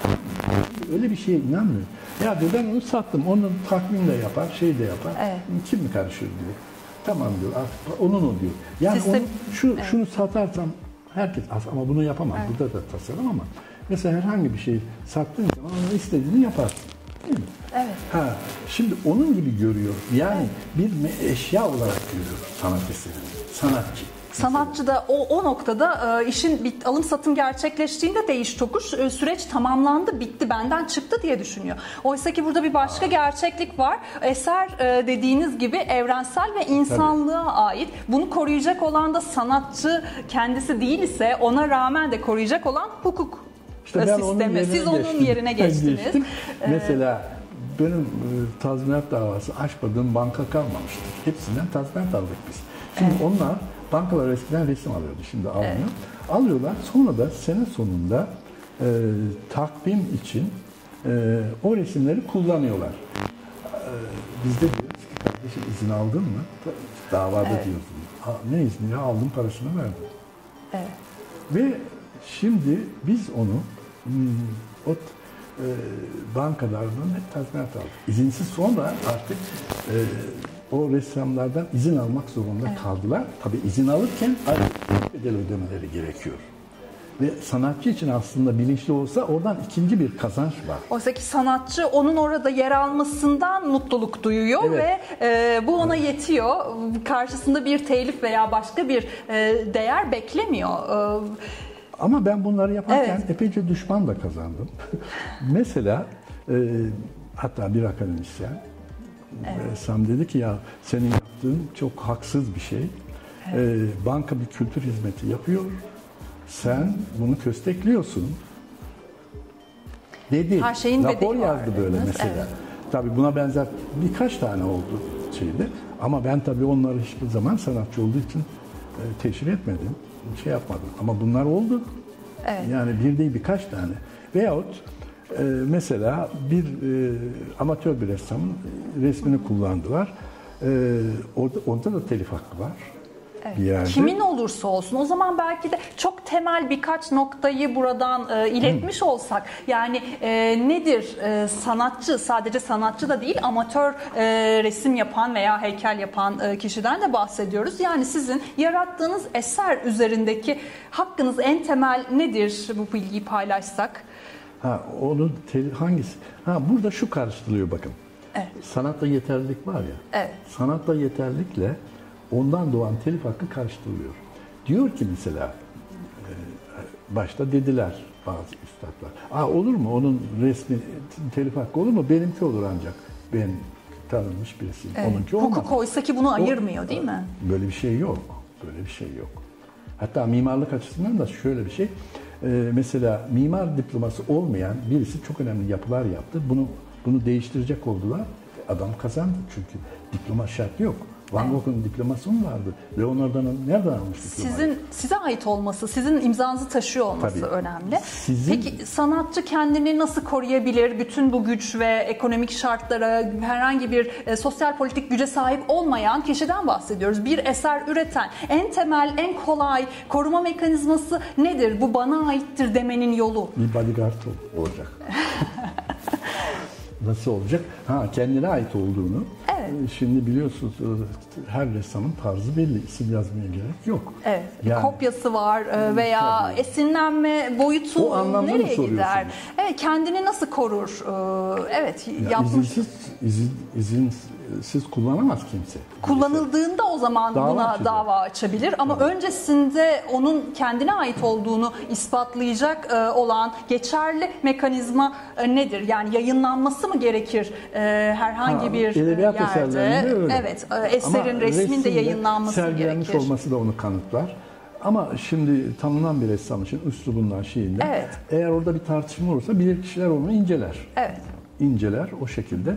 Öyle bir şeye inanmıyor. Ya diyor ben onu sattım. Onun takvim de yapar, şey de yapar. Evet. Kim mi karışır diyor. Tamam diyor. Artık onun o diyor. Yani Sistem, onu, şu, evet. şunu satarsam herkes ama bunu yapamam. Evet. Burada da tasarım ama mesela herhangi bir şey sattığın zaman onun istediğini yaparsın. Değil mi? Evet. Ha, şimdi onun gibi görüyor. Yani evet. bir eşya olarak görüyor sanat eserini. Sanatçı. Sanatçı da o, o noktada e, işin bit, alım satım gerçekleştiğinde değiş tokuş e, süreç tamamlandı, bitti, benden çıktı diye düşünüyor. Oysa ki burada bir başka gerçeklik var. Eser e, dediğiniz gibi evrensel ve insanlığa Tabii. ait. Bunu koruyacak olan da sanatçı kendisi değil ise ona rağmen de koruyacak olan hukuk işte sistemi. Siz onun geçtim. yerine geçtiniz. Ee, Mesela benim e, tazminat davası açmadığım banka kalmamıştır. Hepsinden tazminat aldık biz. Şimdi evet. onlar bankalar eskiden resim alıyordu, şimdi almıyor. Evet. Alıyorlar, sonra da sene sonunda e, takvim için e, o resimleri kullanıyorlar. E, biz de diyoruz ki kardeşim izin aldın mı? Davada evet. diyorsun. Ne izni ya? Aldım, parasını verdim. Evet. Ve şimdi biz onu o e, bankalardan hep tazminat aldık. İzinsiz sonra artık e, o ressamlardan izin almak zorunda evet. kaldılar. Tabii izin alırken ayrıca bedel ödemeleri gerekiyor. Ve sanatçı için aslında bilinçli olsa oradan ikinci bir kazanç var. Oysa ki sanatçı onun orada yer almasından mutluluk duyuyor evet. ve e, bu ona evet. yetiyor. Karşısında bir telif veya başka bir e, değer beklemiyor. E, Ama ben bunları yaparken evet. epeyce düşman da kazandım. Mesela e, hatta bir akademisyen Evet. Sam dedi ki ya senin yaptığın çok haksız bir şey. Evet. Ee, banka bir kültür hizmeti yapıyor. Sen bunu köstekliyorsun. Dedi. Her şeyin Rapor yazdı var, böyle mesela. Evet. Tabii buna benzer birkaç tane oldu şeyde. Ama ben tabii onları hiçbir zaman sanatçı olduğu için e, teşhir etmedim. Şey yapmadım. Ama bunlar oldu. Evet. Yani bir değil birkaç tane. Veyahut Ee, mesela bir e, amatör bir ressamın resmini kullandılar. Ee, orada, orada da telif hakkı var. Evet. Bir yerde. Kimin olursa olsun. O zaman belki de çok temel birkaç noktayı buradan e, iletmiş hmm. olsak. Yani e, nedir e, sanatçı? Sadece sanatçı da değil, amatör e, resim yapan veya heykel yapan e, kişiden de bahsediyoruz. Yani sizin yarattığınız eser üzerindeki hakkınız en temel nedir? Bu bilgiyi paylaşsak. Ha, onun hangisi? Ha, burada şu karıştırılıyor bakın. Evet. Sanatla yeterlilik var ya. Evet. Sanatla yeterlilikle ondan doğan telif hakkı karıştırılıyor. Diyor ki mesela başta dediler bazı üstadlar. Aa, olur mu onun resmi telif hakkı olur mu? Benimki olur ancak. Ben tanınmış birisiyim. Evet. Onunki olmaz. Hukuk oysa ki bunu ayırmıyor değil mi? Böyle bir şey yok. Böyle bir şey yok. Hatta mimarlık açısından da şöyle bir şey. Ee, mesela mimar diploması olmayan birisi çok önemli yapılar yaptı. Bunu bunu değiştirecek oldular. Adam kazandı çünkü diploma şart yok. Van Gogh'un diploması mı vardı? Leonardo'nun nereden almış diplomayı? Sizin size ait olması, sizin imzanızı taşıyor olması Tabii. önemli. Sizin... Peki sanatçı kendini nasıl koruyabilir? Bütün bu güç ve ekonomik şartlara, herhangi bir e, sosyal politik güce sahip olmayan kişiden bahsediyoruz. Bir eser üreten en temel, en kolay koruma mekanizması nedir? Bu bana aittir demenin yolu. Bir bodyguard olacak. Nasıl olacak? Ha, kendine ait olduğunu. Evet. Şimdi biliyorsunuz her ressamın tarzı belli. İsim yazmaya gerek yok. Evet. Yani, kopyası var veya tabii. esinlenme boyutu nereye gider? Evet, kendini nasıl korur? Evet, ya yapmış. İzinsiz, izin, izinsiz kullanamaz kimse. Kullanıldığında o zaman dava buna açacak. dava açabilir ama evet. öncesinde onun kendine ait olduğunu ispatlayacak olan geçerli mekanizma nedir? Yani yayınlanması mı gerekir herhangi ha, bir edebiyat yerde? Eserlerinde öyle. Evet, eserin ama resmin de yayınlanması sergilenmiş gerekir. olması da onu kanıtlar. Ama şimdi tanınan bir ressam için üslubundan şeyinden evet. eğer orada bir tartışma olursa bilirkişiler onu inceler. Evet. İnceler o şekilde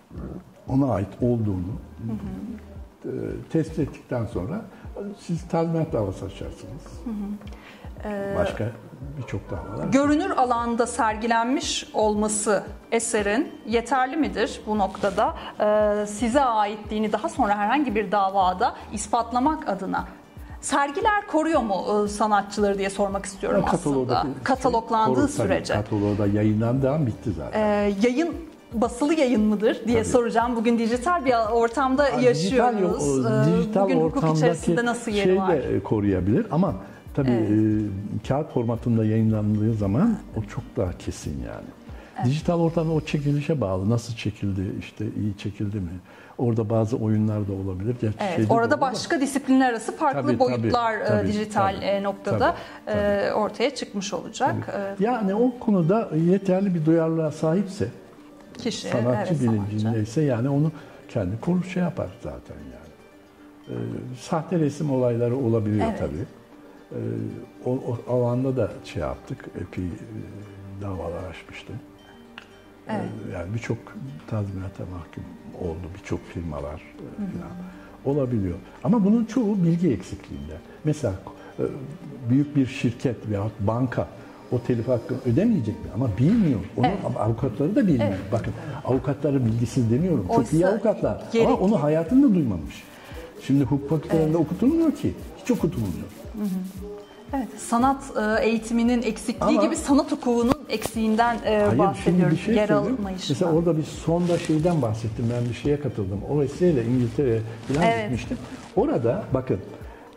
ona ait olduğunu hı hı. tespit ettikten sonra siz tazminat davası açarsınız. Hı hı. Ee, Başka birçok davalar. Görünür alanda sergilenmiş olması eserin yeterli midir bu noktada? Ee, size aitliğini daha sonra herhangi bir davada ispatlamak adına. Sergiler koruyor mu sanatçıları diye sormak istiyorum aslında. Kataloglandığı korur, sürece. Katalogda yayınlandığı an bitti zaten. Ee, yayın basılı yayın mıdır diye tabii. soracağım. Bugün dijital bir ortamda ha, yaşıyoruz. Dijital, dijital Bugün hukuk içerisinde nasıl yeri şey var? de koruyabilir ama tabii evet. e, kağıt formatında yayınlandığı zaman o çok daha kesin yani. Evet. Dijital ortamda o çekilişe bağlı. Nasıl çekildi, işte iyi çekildi mi? Orada bazı oyunlar da olabilir. Evet, orada başka disiplinler arası farklı tabii, boyutlar tabii, tabii, dijital tabii, noktada tabii, tabii. ortaya çıkmış olacak. Tabii. Yani o konuda yeterli bir duyarlılığa sahipse, kişi, sanatçı evet, bilincindeyse yani onu kendi korur şey yapar zaten yani. Ee, sahte resim olayları olabiliyor evet. tabii. Ee, o, o alanda da şey yaptık, epey e, davalar açmıştım. Evet. Ee, yani birçok tazminata mahkum oldu, birçok firmalar e, falan olabiliyor. Ama bunun çoğu bilgi eksikliğinde. Mesela e, büyük bir şirket veya banka o telif hakkını ödemeyecek mi? Ama bilmiyor. Onu evet. avukatları da bilmiyor. Evet. Bakın avukatları bilgisiz demiyorum. Oysa çok iyi avukatlar. Gerekli. Ama onu hayatında duymamış. Şimdi hukuk fakültelerinde evet. okutulmuyor ki. Hiç okutulmuyor. Hı hı. Evet, sanat eğitiminin eksikliği ama, gibi sanat hukukunun eksiğinden hayır, bahsediyoruz. Şey yer almayışından. Mesela orada bir sonda şeyden bahsettim. Ben bir şeye katıldım. O vesileyle İngiltere'ye falan evet. gitmiştim. Orada bakın e,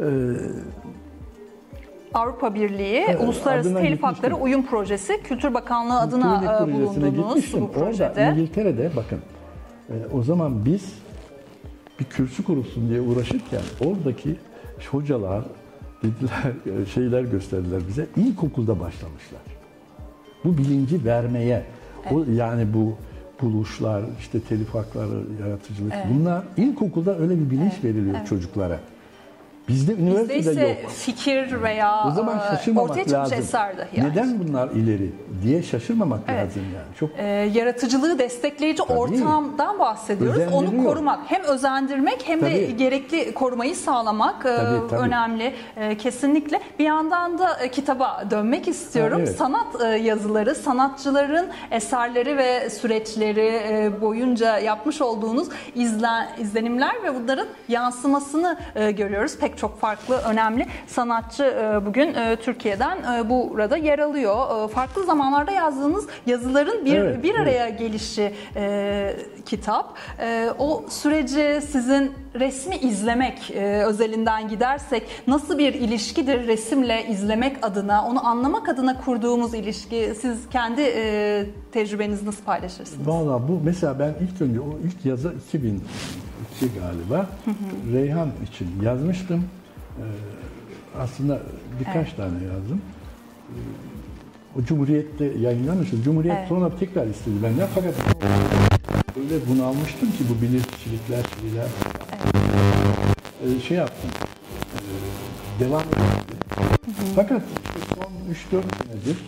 Avrupa Birliği evet, Uluslararası Telif Hakları Uyum Projesi, Kültür Bakanlığı adına bulunduğunuz bu projede. Orada İngiltere'de bakın e, o zaman biz bir kürsü kurulsun diye uğraşırken oradaki hocalar dediler, şeyler gösterdiler bize. İlkokulda başlamışlar. Bu bilinci vermeye, evet. o yani bu buluşlar, işte telif hakları, yaratıcılık evet. bunlar ilkokulda öyle bir bilinç evet. veriliyor evet. çocuklara. Bizde üniversitede Bizde ise yok. fikir veya o zaman şaşırmamak ortaya çıkmış eser dahi. Yani. Neden bunlar ileri diye şaşırmamak evet. lazım yani. Çok ee, yaratıcılığı destekleyici tabii. ortamdan bahsediyoruz. Özendiriyor. Onu korumak, hem özendirmek hem tabii. de gerekli korumayı sağlamak tabii, tabii. önemli. E, kesinlikle. Bir yandan da e, kitaba dönmek istiyorum. Ha, evet. Sanat e, yazıları, sanatçıların eserleri ve süreçleri e, boyunca yapmış olduğunuz izlen, izlenimler ve bunların yansımasını e, görüyoruz. Pek çok farklı önemli sanatçı bugün Türkiye'den burada yer alıyor. Farklı zamanlarda yazdığınız yazıların bir evet, bir araya evet. gelişi e, kitap. E, o süreci sizin resmi izlemek e, özelinden gidersek nasıl bir ilişkidir resimle izlemek adına, onu anlamak adına kurduğumuz ilişki? Siz kendi e, tecrübenizi nasıl paylaşırsınız? Vallahi bu mesela ben ilk önce o ilk yazı iki bin iki galiba hı hı. Reyhan için yazmıştım. Ee, aslında birkaç evet. tane yazdım. o Cumhuriyet'te yayınlanmıştı. Cumhuriyet evet. sonra tekrar istedi benden fakat öyle bunalmıştım ki bu bilirkişilikler, şeyler evet. şey yaptım. Devam etti. Fakat son üç dört senedir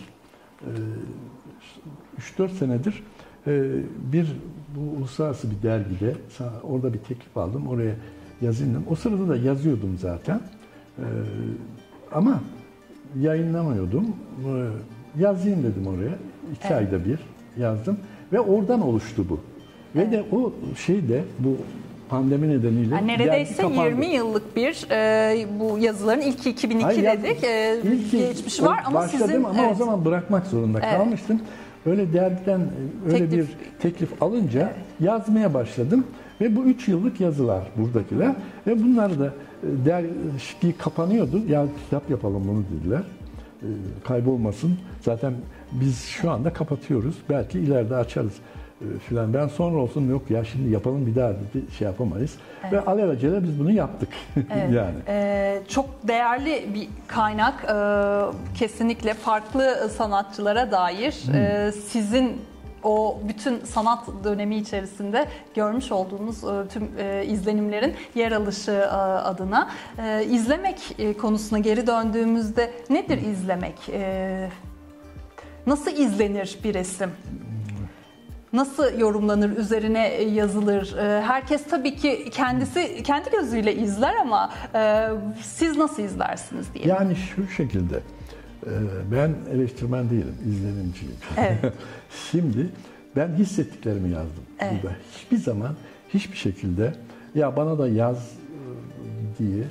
üç dört senedir bir bu uluslararası bir dergide orada bir teklif aldım. Oraya yazayım dedim. O sırada da yazıyordum zaten. Ama yayınlamıyordum. Yazayım dedim oraya. İki evet. ayda bir yazdım. Ve oradan oluştu bu. Ve evet. de o şey de bu pandemi nedeniyle yani neredeyse yirmi yıllık bir e, bu yazıların ilk iki bin iki Hayır, dedik. E, ilk, geçmişi var ama başladım sizin ama evet. o zaman bırakmak zorunda evet. kalmıştım. Öyle dergiden öyle teklif. bir teklif alınca evet. yazmaya başladım ve bu üç yıllık yazılar buradakiler ve bunlar da dergi kapanıyordu. Ya kitap yapalım bunu dediler. E, kaybolmasın. Zaten biz şu anda kapatıyoruz. Belki ileride açarız filan. Ben sonra olsun yok ya şimdi yapalım bir daha dedi, şey yapamayız. Evet. Ve alelacele biz bunu yaptık. Evet. yani. Ee, çok değerli bir kaynak. Ee, kesinlikle farklı sanatçılara dair hmm. e, sizin o bütün sanat dönemi içerisinde görmüş olduğunuz e, tüm e, izlenimlerin yer alışı e, adına. E, izlemek e, konusuna geri döndüğümüzde nedir izlemek? E, nasıl izlenir bir resim? Nasıl yorumlanır, üzerine yazılır? Herkes tabii ki kendisi kendi gözüyle izler ama siz nasıl izlersiniz diye. Yani şu şekilde, ben eleştirmen değilim, izlenimciyim. Evet. Şimdi ben hissettiklerimi yazdım. Evet. Burada hiçbir zaman, hiçbir şekilde ya bana da yaz diye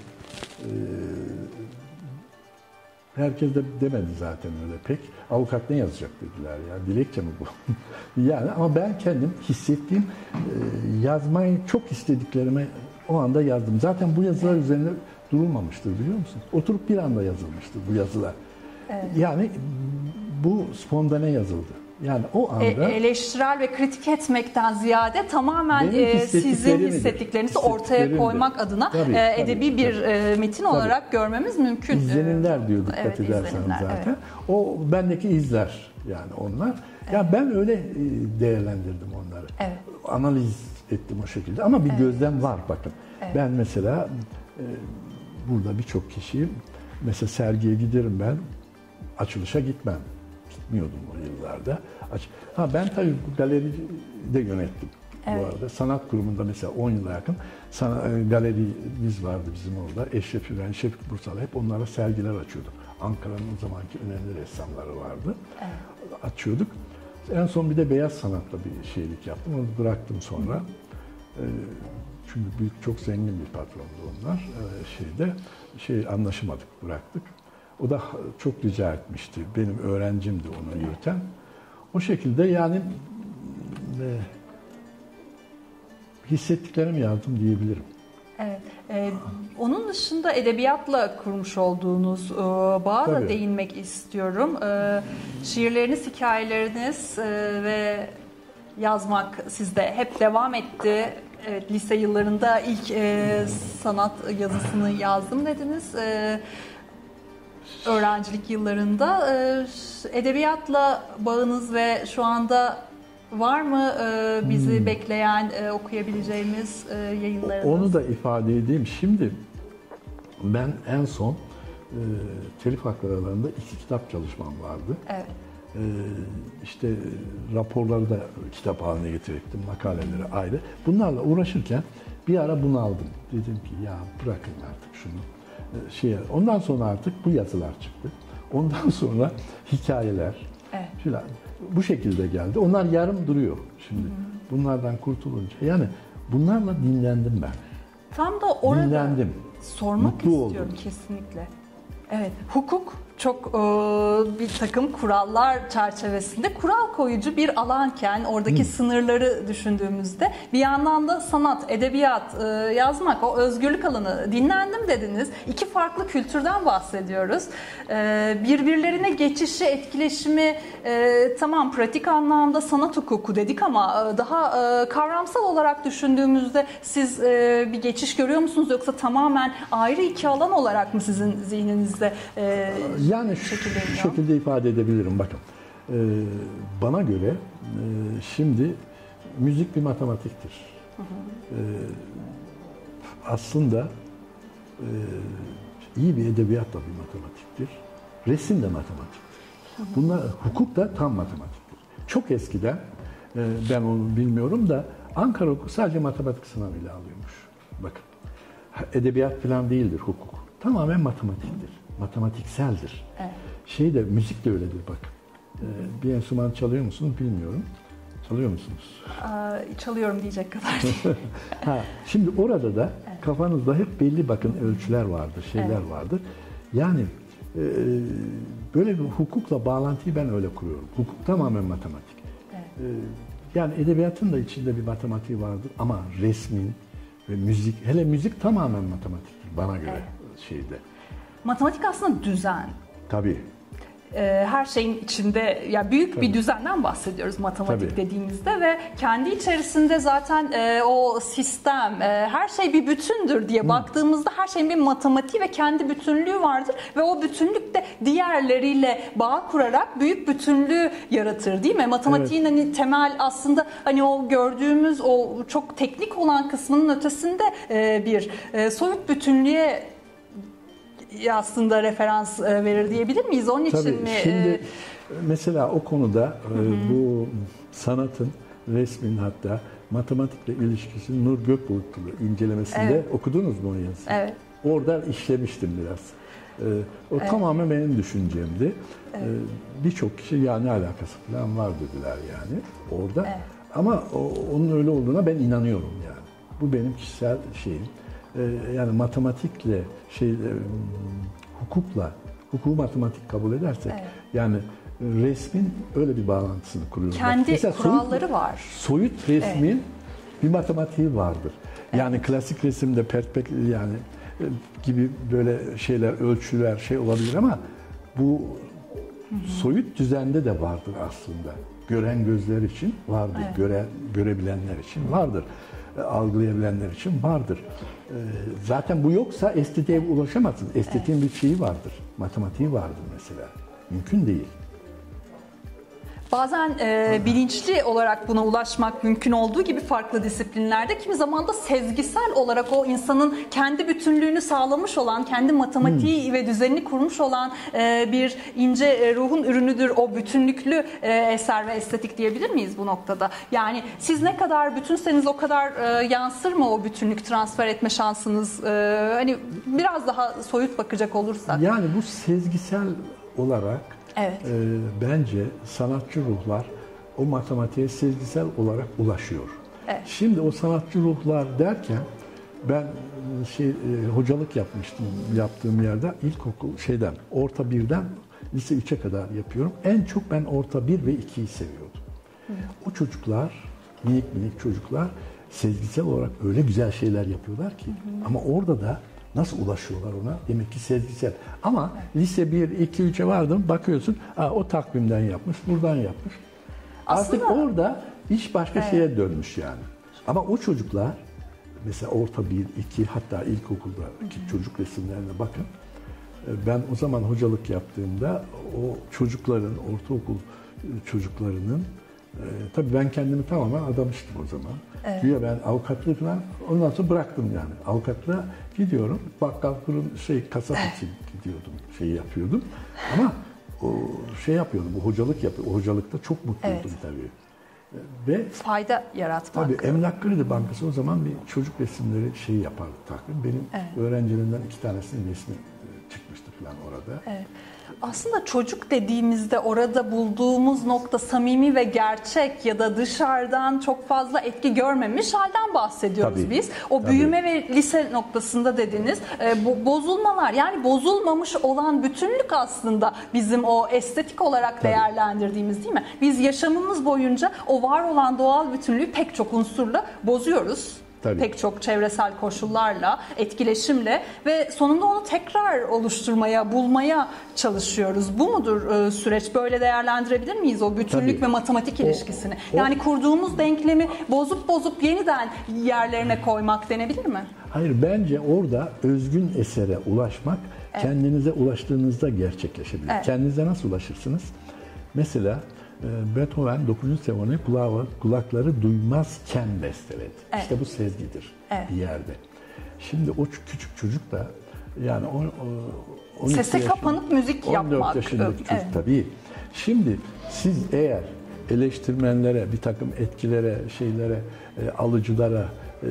herkes de demedi zaten öyle pek. Avukat ne yazacak dediler ya. Dilekçe mi bu? yani ama ben kendim hissettiğim yazmayı çok istediklerime o anda yazdım. Zaten bu yazılar üzerine durulmamıştır biliyor musun? Oturup bir anda yazılmıştır bu yazılar. Evet. Yani bu spontane yazıldı. Yani o anda e, eleştirel ve kritik etmekten ziyade tamamen e, sizin hissettiklerinizi ortaya koymak adına tabii, e, edebi tabii, bir tabii. metin tabii. olarak görmemiz mümkün. İzlenimler diyor dikkat evet, edersen zaten. Evet. O bendeki izler yani onlar. Evet. Ya ben öyle değerlendirdim onları. Evet. Analiz ettim o şekilde ama bir evet. gözlem var bakın. Evet. Ben mesela e, burada birçok kişi mesela sergiye giderim ben açılışa gitmem. Gitmiyordum o yıllarda. Ha ben tabii galeride yönettim evet. bu arada. Sanat kurumunda mesela on yıla yakın galerimiz vardı bizim orada. Eşref İbrahim, Şefik Bursalı hep onlara sergiler açıyorduk. Ankara'nın o zamanki önemli ressamları vardı. Evet. Açıyorduk. En son bir de beyaz sanatla bir şeylik yaptım. Onu bıraktım sonra. Çünkü büyük, çok zengin bir patrondu onlar. Şeyde şey anlaşamadık, bıraktık. O da çok rica etmişti. Benim öğrencimdi onu yürüten. O şekilde yani e, hissettiklerimi yazdım diyebilirim. Evet. E, onun dışında edebiyatla kurmuş olduğunuz e, bağa Tabii. da değinmek istiyorum. E, şiirleriniz, hikayeleriniz e, ve yazmak sizde hep devam etti. Evet, lise yıllarında ilk e, sanat yazısını yazdım dediniz. E, öğrencilik yıllarında e, edebiyatla bağınız ve şu anda var mı e, bizi hmm. bekleyen e, okuyabileceğimiz e, yayınlarınız? Onu da ifade edeyim. Şimdi ben en son e, telif hakları alanında iki kitap çalışmam vardı. Evet. E, işte raporları da kitap haline getirecektim, makaleleri ayrı. Bunlarla uğraşırken bir ara bunu aldım. Dedim ki ya bırakın artık şunu. Şey, ondan sonra artık bu yazılar çıktı. Ondan sonra hikayeler evet. filan. Bu şekilde geldi. Onlar yarım duruyor şimdi. Hı-hı. Bunlardan kurtulunca. Yani bunlarla dinlendim ben. Tam da orada dinlendim. Sormak Mutlu istiyorum oldum. Kesinlikle. Evet, hukuk çok e, bir takım kurallar çerçevesinde kural koyucu bir alanken oradaki hmm. sınırları düşündüğümüzde bir yandan da sanat, edebiyat, e, yazmak, o özgürlük alanı dinlendim dediniz. İki farklı kültürden bahsediyoruz. E, birbirlerine geçişi, etkileşimi e, tamam pratik anlamda sanat hukuku dedik ama e, daha e, kavramsal olarak düşündüğümüzde siz e, bir geçiş görüyor musunuz yoksa tamamen ayrı iki alan olarak mı sizin zihninizde? E, Yani şu şekilde, şu şekilde ifade edebilirim. Bakın, e, bana göre e, şimdi müzik bir matematiktir. Hı hı. E, aslında e, iyi bir edebiyat da bir matematiktir. Resim de matematiktir. Hı hı. Bunlar, hukuk da tam matematiktir. Çok eskiden, e, ben onu bilmiyorum da Ankara Hukuku sadece matematik sınavıyla alıyormuş. Bakın, edebiyat falan değildir hukuk. Tamamen matematiktir. Matematikseldir. Evet. Şey de, müzik de öyledir bak. Ee, bir enstrüman çalıyor musunuz bilmiyorum. Çalıyor musunuz? Ee, çalıyorum diyecek kadar. ha, şimdi orada da evet. kafanızda hep belli bakın ölçüler vardır, şeyler evet. vardır. Yani e, böyle bir hukukla bağlantıyı ben öyle kuruyorum. Hukuk tamamen matematik. Evet. E, yani edebiyatın da içinde bir matematiği vardır ama resmin ve müzik, hele müzik tamamen matematiktir bana göre evet. şeyde. Matematik aslında düzen. Tabii. Her şeyin içinde, yani büyük Tabii. bir düzenden bahsediyoruz matematik Tabii. dediğimizde ve kendi içerisinde zaten e, o sistem, e, her şey bir bütündür diye Hı. baktığımızda her şeyin bir matematiği ve kendi bütünlüğü vardır ve o bütünlük de diğerleriyle bağ kurarak büyük bütünlüğü yaratır, değil mi? Matematiğin evet. hani temel aslında hani o gördüğümüz o çok teknik olan kısmının ötesinde e, bir e, soyut bütünlüğe aslında referans verir diyebilir miyiz? Onun için Tabii, mi? Şimdi mesela o konuda hı hı. bu sanatın, resmin hatta matematikle ilişkisini Nur Gökbulutlu incelemesinde evet. okudunuz mu o yazısını? Evet. Orada işlemiştim biraz. O evet. tamamen benim düşüncemdi. Evet. Birçok kişi ya ne alakası falan var dediler yani orada. Evet. Ama onun öyle olduğuna ben inanıyorum yani. Bu benim kişisel şeyim. Yani matematikle şey hukukla hukuku matematik kabul edersek evet. yani resmin öyle bir bağlantısını kuruyoruz. Kendi Mesela kuralları soyut, var. Soyut resmin evet. bir matematiği vardır. Yani evet. klasik resimde perspektif yani gibi böyle şeyler ölçüler şey olabilir ama bu hı hı. soyut düzende de vardır aslında. Gören gözler için vardır. Evet. Göre, görebilenler için vardır. Algılayabilenler için vardır. Zaten bu yoksa estetiğe ulaşamazsın. Estetiğin evet. bir şeyi vardır. Matematiği vardır mesela. Mümkün değil. Bazen e, bilinçli olarak buna ulaşmak mümkün olduğu gibi farklı disiplinlerde kimi zaman da sezgisel olarak o insanın kendi bütünlüğünü sağlamış olan, kendi matematiği hmm. ve düzenini kurmuş olan e, bir ince e, ruhun ürünüdür o bütünlüklü e, eser ve estetik diyebilir miyiz bu noktada? Yani siz ne kadar bütünseniz o kadar e, yansır mı o bütünlük transfer etme şansınız? E, hani biraz daha soyut bakacak olursak. Yani bu sezgisel olarak Evet. E, bence sanatçı ruhlar o matematiğe sezgisel olarak ulaşıyor. Evet. Şimdi o sanatçı ruhlar derken ben şey e, hocalık yapmıştım yaptığım yerde ilkokul şeyden orta birden lise üçe kadar yapıyorum. En çok ben orta bir ve ikiyi seviyordum. Hı. O çocuklar minik minik çocuklar sezgisel olarak öyle güzel şeyler yapıyorlar ki hı hı. ama orada da nasıl ulaşıyorlar ona? Demek ki sezgisel. Ama evet. lise bir, iki, üçe vardım bakıyorsun aa, o takvimden yapmış, buradan yapmış. Aslında, Artık orada iş başka evet. şeye dönmüş yani. Ama o çocuklar mesela orta bir, iki hatta ilkokuldaki çocuk resimlerine bakın. Ben o zaman hocalık yaptığımda o çocukların, ortaokul çocuklarının e, tabii ben kendimi tamamen adamıştım o zaman. Evet. Güya ben avukatlığı falan ondan sonra bıraktım yani. Avukatlığa gidiyorum. Bakkal fırın şey kasap için gidiyordum. Şeyi yapıyordum. Ama o şey yapıyordum. Bu hocalık yapıyordum. O hocalıkta çok mutluydum evet. tabii. Ve fayda yaratmak. Tabii Emlak Kredi Bankası o zaman bir çocuk resimleri şeyi yapardı takvim. Benim evet. öğrencilerimden iki tanesinin resmi çıkmıştı falan orada. Evet. Aslında çocuk dediğimizde orada bulduğumuz nokta samimi ve gerçek ya da dışarıdan çok fazla etki görmemiş halden bahsediyoruz tabii, biz. O tabii. büyüme ve lise noktasında dediniz e, bozulmalar yani bozulmamış olan bütünlük aslında bizim o estetik olarak tabii. değerlendirdiğimiz değil mi? Biz yaşamımız boyunca o var olan doğal bütünlüğü pek çok unsurla bozuyoruz. Tabii. Pek çok çevresel koşullarla, etkileşimle ve sonunda onu tekrar oluşturmaya, bulmaya çalışıyoruz. Bu mudur e, süreç? Böyle değerlendirebilir miyiz o bütünlük Tabii. ve matematik ilişkisini? O, o, yani kurduğumuz denklemi bozup bozup yeniden yerlerine koymak denebilir mi? Hayır, bence orada özgün esere ulaşmak evet. kendinize ulaştığınızda gerçekleşebilir. Evet. Kendinize nasıl ulaşırsınız? Mesela Beethoven dokuzuncu senfoni kulağı, kulakları duymazken besteledi. Evet. İşte bu sezgidir evet. bir yerde. Şimdi o küçük çocuk da yani o, o sese kapanıp müzik yapmak. on dört yaşındaki çocuk evet. tabii. Şimdi siz eğer eleştirmenlere, bir takım etkilere, şeylere, e, alıcılara,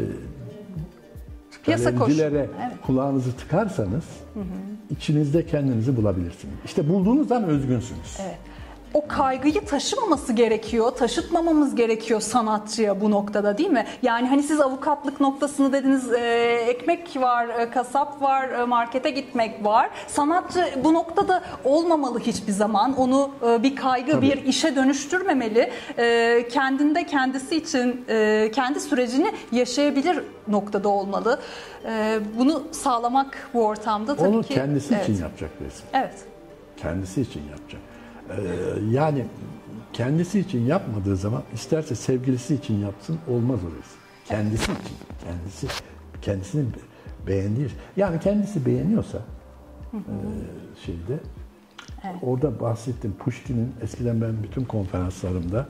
e, kalemcilere evet. kulağınızı tıkarsanız hı hı. içinizde kendinizi bulabilirsiniz. İşte bulduğunuz an özgünsünüz. Evet. O kaygıyı taşımaması gerekiyor, taşıtmamamız gerekiyor sanatçıya bu noktada, değil mi? Yani hani siz avukatlık noktasını dediniz, e, ekmek var, e, kasap var, e, markete gitmek var. Sanatçı bu noktada olmamalı hiçbir zaman. Onu e, bir kaygı, Tabii. bir işe dönüştürmemeli. E, kendinde kendisi için e, kendi sürecini yaşayabilir noktada olmalı. E, bunu sağlamak bu ortamda tabii Onu ki... Onu kendisi evet. için yapacak resim. Evet. Kendisi için yapacak. Yani kendisi için yapmadığı zaman isterse sevgilisi için yapsın olmaz o resim. Kendisi için, kendisi kendisini beğendiği, yani kendisi beğeniyorsa hı hı. şeyde evet. orada bahsettim Pushkin'in eskiden ben bütün konferanslarımda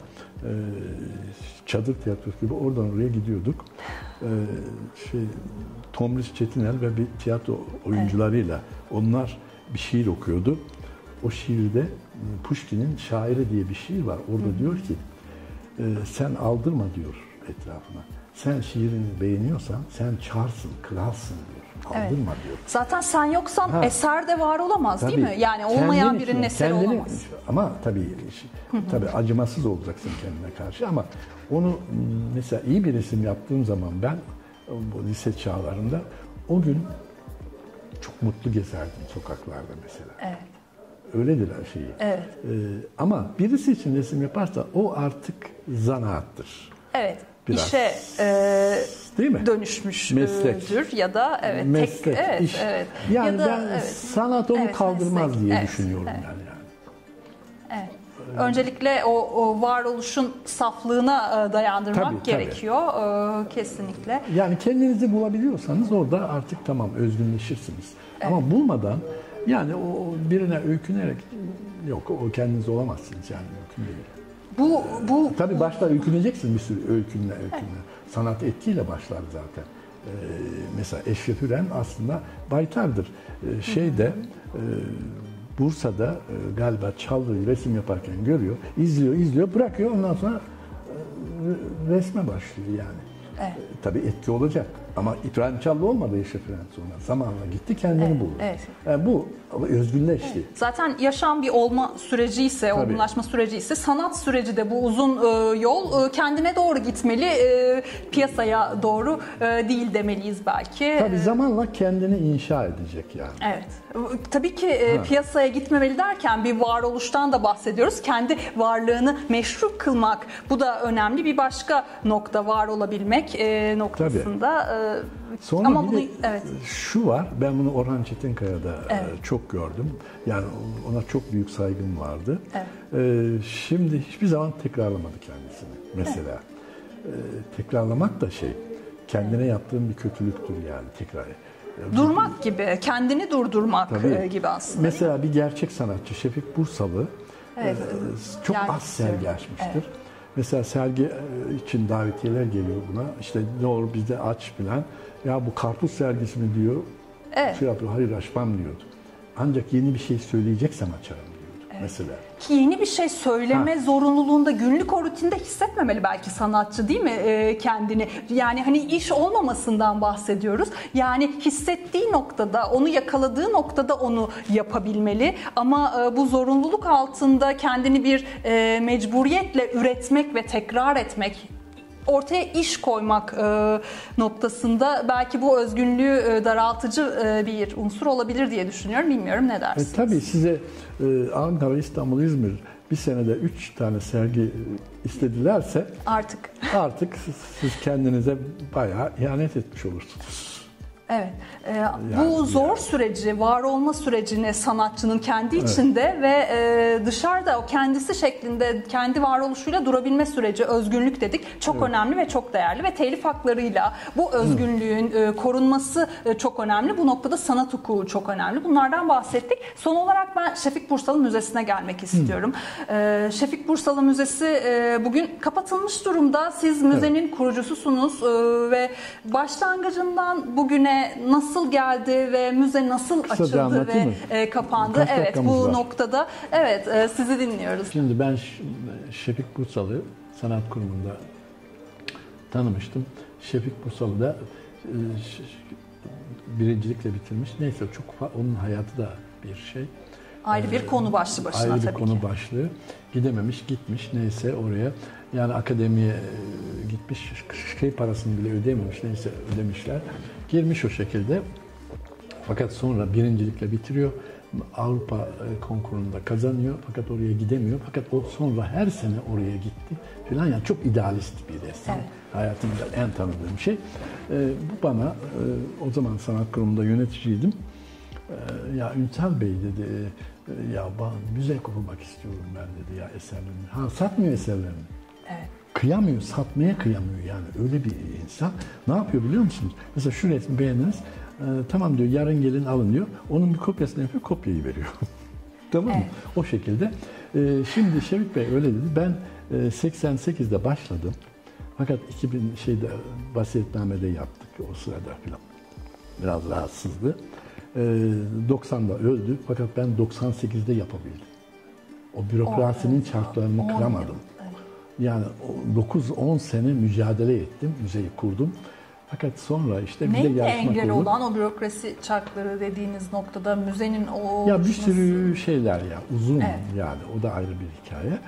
çadır tiyatrosu gibi oradan oraya gidiyorduk. Şey Tomris Çetinel ve bir tiyatro oyuncularıyla onlar bir şiir okuyordu. O şiirde Pushkin'in Şairi diye bir şiir var. Orada hı hı. diyor ki sen aldırma diyor etrafına. Sen şiirini beğeniyorsan sen çarsın, kralsın diyor. Aldırma evet. diyor. Zaten sen yoksan ha. eser de var olamaz tabii, değil mi? Yani olmayan için, birinin eseri kendini, olamaz. Ama tabii hı hı. tabii acımasız olacaksın kendine karşı ama onu mesela iyi bir resim yaptığım zaman ben bu lise çağlarında o gün çok mutlu gezerdim sokaklarda mesela. Evet. Öyledir her şeyi. Evet. Ee, ama birisi için resim yaparsa o artık zanaattır. Evet. Biraz. İşe e, değil mi? Dönüşmüştür Meslek. ya da evet Meslek, tek evet iş. evet. Yani ya da, ben evet. sanat onu evet, kaldırmaz meslek. diye evet, düşünüyorum evet. yani. yani. Evet. Öncelikle o, o varoluşun saflığına dayandırmak tabii, gerekiyor tabii. kesinlikle. Yani kendinizi bulabiliyorsanız orada artık tamam özgünleşirsiniz. Evet. Ama bulmadan yani o birine öykünerek yok o kendiniz olamazsınız yani mümkün değil. Bu bu tabii başta öyküneceksin bir sürü öykünle öykünle. Evet. Sanat etkiyle başlar zaten. Ee, mesela Eşref Üren aslında baytardır. Ee, şeyde e, Bursa'da e, galiba Çallı'yı resim yaparken görüyor, izliyor, izliyor, bırakıyor ondan sonra e, resme başlıyor yani. Evet. E, tabii etki olacak. Ama İbrahim Çallı olmadı Eşref Üren sonra. Zamanla gitti kendini evet, buldu. Evet. Yani bu özgünleşti. Evet. Zaten yaşam bir olma süreci ise, Tabii. olgunlaşma süreci ise sanat süreci de bu uzun e, yol e, kendine doğru gitmeli. E, piyasaya doğru e, değil demeliyiz belki. Tabii zamanla kendini inşa edecek yani. Evet. Tabii ki e, piyasaya gitmemeli derken bir varoluştan da bahsediyoruz. Kendi varlığını meşru kılmak. Bu da önemli bir başka nokta, var olabilmek e, noktasında. E, Sonra Ama bir bunu, de evet. şu var, ben bunu Orhan Çetinkaya'da evet. çok gördüm. Yani ona çok büyük saygım vardı. Evet. Şimdi hiçbir zaman tekrarlamadı kendisini mesela. Evet. Tekrarlamak da şey, kendine yaptığın bir kötülüktür yani tekrar. Durmak gibi, kendini durdurmak Tabii. gibi aslında. Mesela bir gerçek sanatçı Şefik Bursalı evet. çok Gerçekten. az sergi açmıştır. Evet. Mesela sergi için davetiyeler geliyor buna. İşte ne olur bizde aç falan. Ya bu karpuz sergisi mi diyor. Evet. Şey yapıyor, hayır açmam diyordu. Ancak yeni bir şey söyleyeceksem açarım diyordu evet. mesela. Ki yeni bir şey söyleme ha. zorunluluğunda günlük o rutinde hissetmemeli belki sanatçı değil mi ee, kendini? Yani hani iş olmamasından bahsediyoruz. Yani hissettiği noktada, onu yakaladığı noktada onu yapabilmeli. Ama e, bu zorunluluk altında kendini bir e, mecburiyetle üretmek ve tekrar etmek, ortaya iş koymak e, noktasında belki bu özgünlüğü e, daraltıcı e, bir unsur olabilir diye düşünüyorum. Bilmiyorum ne dersiniz? E, tabii size e, Ankara, İstanbul, İzmir bir senede üç tane sergi istedilerse artık artık siz, siz kendinize bayağı ihanet etmiş olursunuz. Evet. Ee, bu zor yani. süreci, var olma sürecini sanatçının kendi içinde evet. ve e, dışarıda o kendisi şeklinde kendi varoluşuyla durabilme süreci, özgünlük dedik. Çok evet. önemli ve çok değerli ve telif haklarıyla bu özgünlüğün e, korunması e, çok önemli. Bu noktada sanat hukuku çok önemli. Bunlardan bahsettik. Son olarak ben Şefik Bursalı Müzesi'ne gelmek istiyorum. E, Şefik Bursalı Müzesi e, bugün kapatılmış durumda. Siz müzenin evet. kurucususunuz e, ve başlangıcından bugüne nasıl geldi ve müze nasıl Kısa açıldı ve e, kapandı? Kaç evet, bu var? noktada evet e, sizi dinliyoruz. Şimdi ben Şefik Bursalı Sanat Kurumu'nda tanımıştım. Şefik Bursalı da e, birincilikle bitirmiş. Neyse çok onun hayatı da bir şey. Ayrı bir konu başlı başına Ayrı tabii bir konu ki. başlığı. Gidememiş, gitmiş neyse oraya. Yani akademiye gitmiş, şey parasını bile ödememiş, neyse ödemişler. Girmiş o şekilde. Fakat sonra birincilikle bitiriyor. Avrupa konkurunda kazanıyor. Fakat oraya gidemiyor. Fakat o sonra her sene oraya gitti filan. Yani çok idealist bir ressam. Evet. Hayatımda en tanıdığım şey. Bu bana, o zaman sanat kurumunda yöneticiydim. Ya Ünsal Bey dedi, ya ben müze kurmak istiyorum ben dedi ya eserlerini. Ha satmıyor eserlerini. Evet. Kıyamıyor, satmaya kıyamıyor yani öyle bir insan. Ne yapıyor biliyor musunuz? Mesela şu resmi beğendiniz, e, tamam diyor yarın gelin alın diyor. Onun bir kopyasını yapıyor, kopyayı veriyor. Tamam mı? Evet. O şekilde. E, şimdi Şevik Bey öyle dedi. Ben e, seksen sekizde başladım. Fakat iki bin şeyde vasiyetnamede yaptık o sırada falan. Biraz rahatsızdı. E, doksanda öldü. Fakat ben doksan sekizde yapabildim. O bürokrasinin oh, çarklarını oh, kıramadım. Yani dokuz on sene mücadele ettim, müzeyi kurdum. Fakat sonra işte bir de yarışma kurdum. Neydi engel olan o bürokrasi çarkları dediğiniz noktada müzenin o... Ya bir sürü şeyler ya, uzun evet. yani o da ayrı bir hikaye.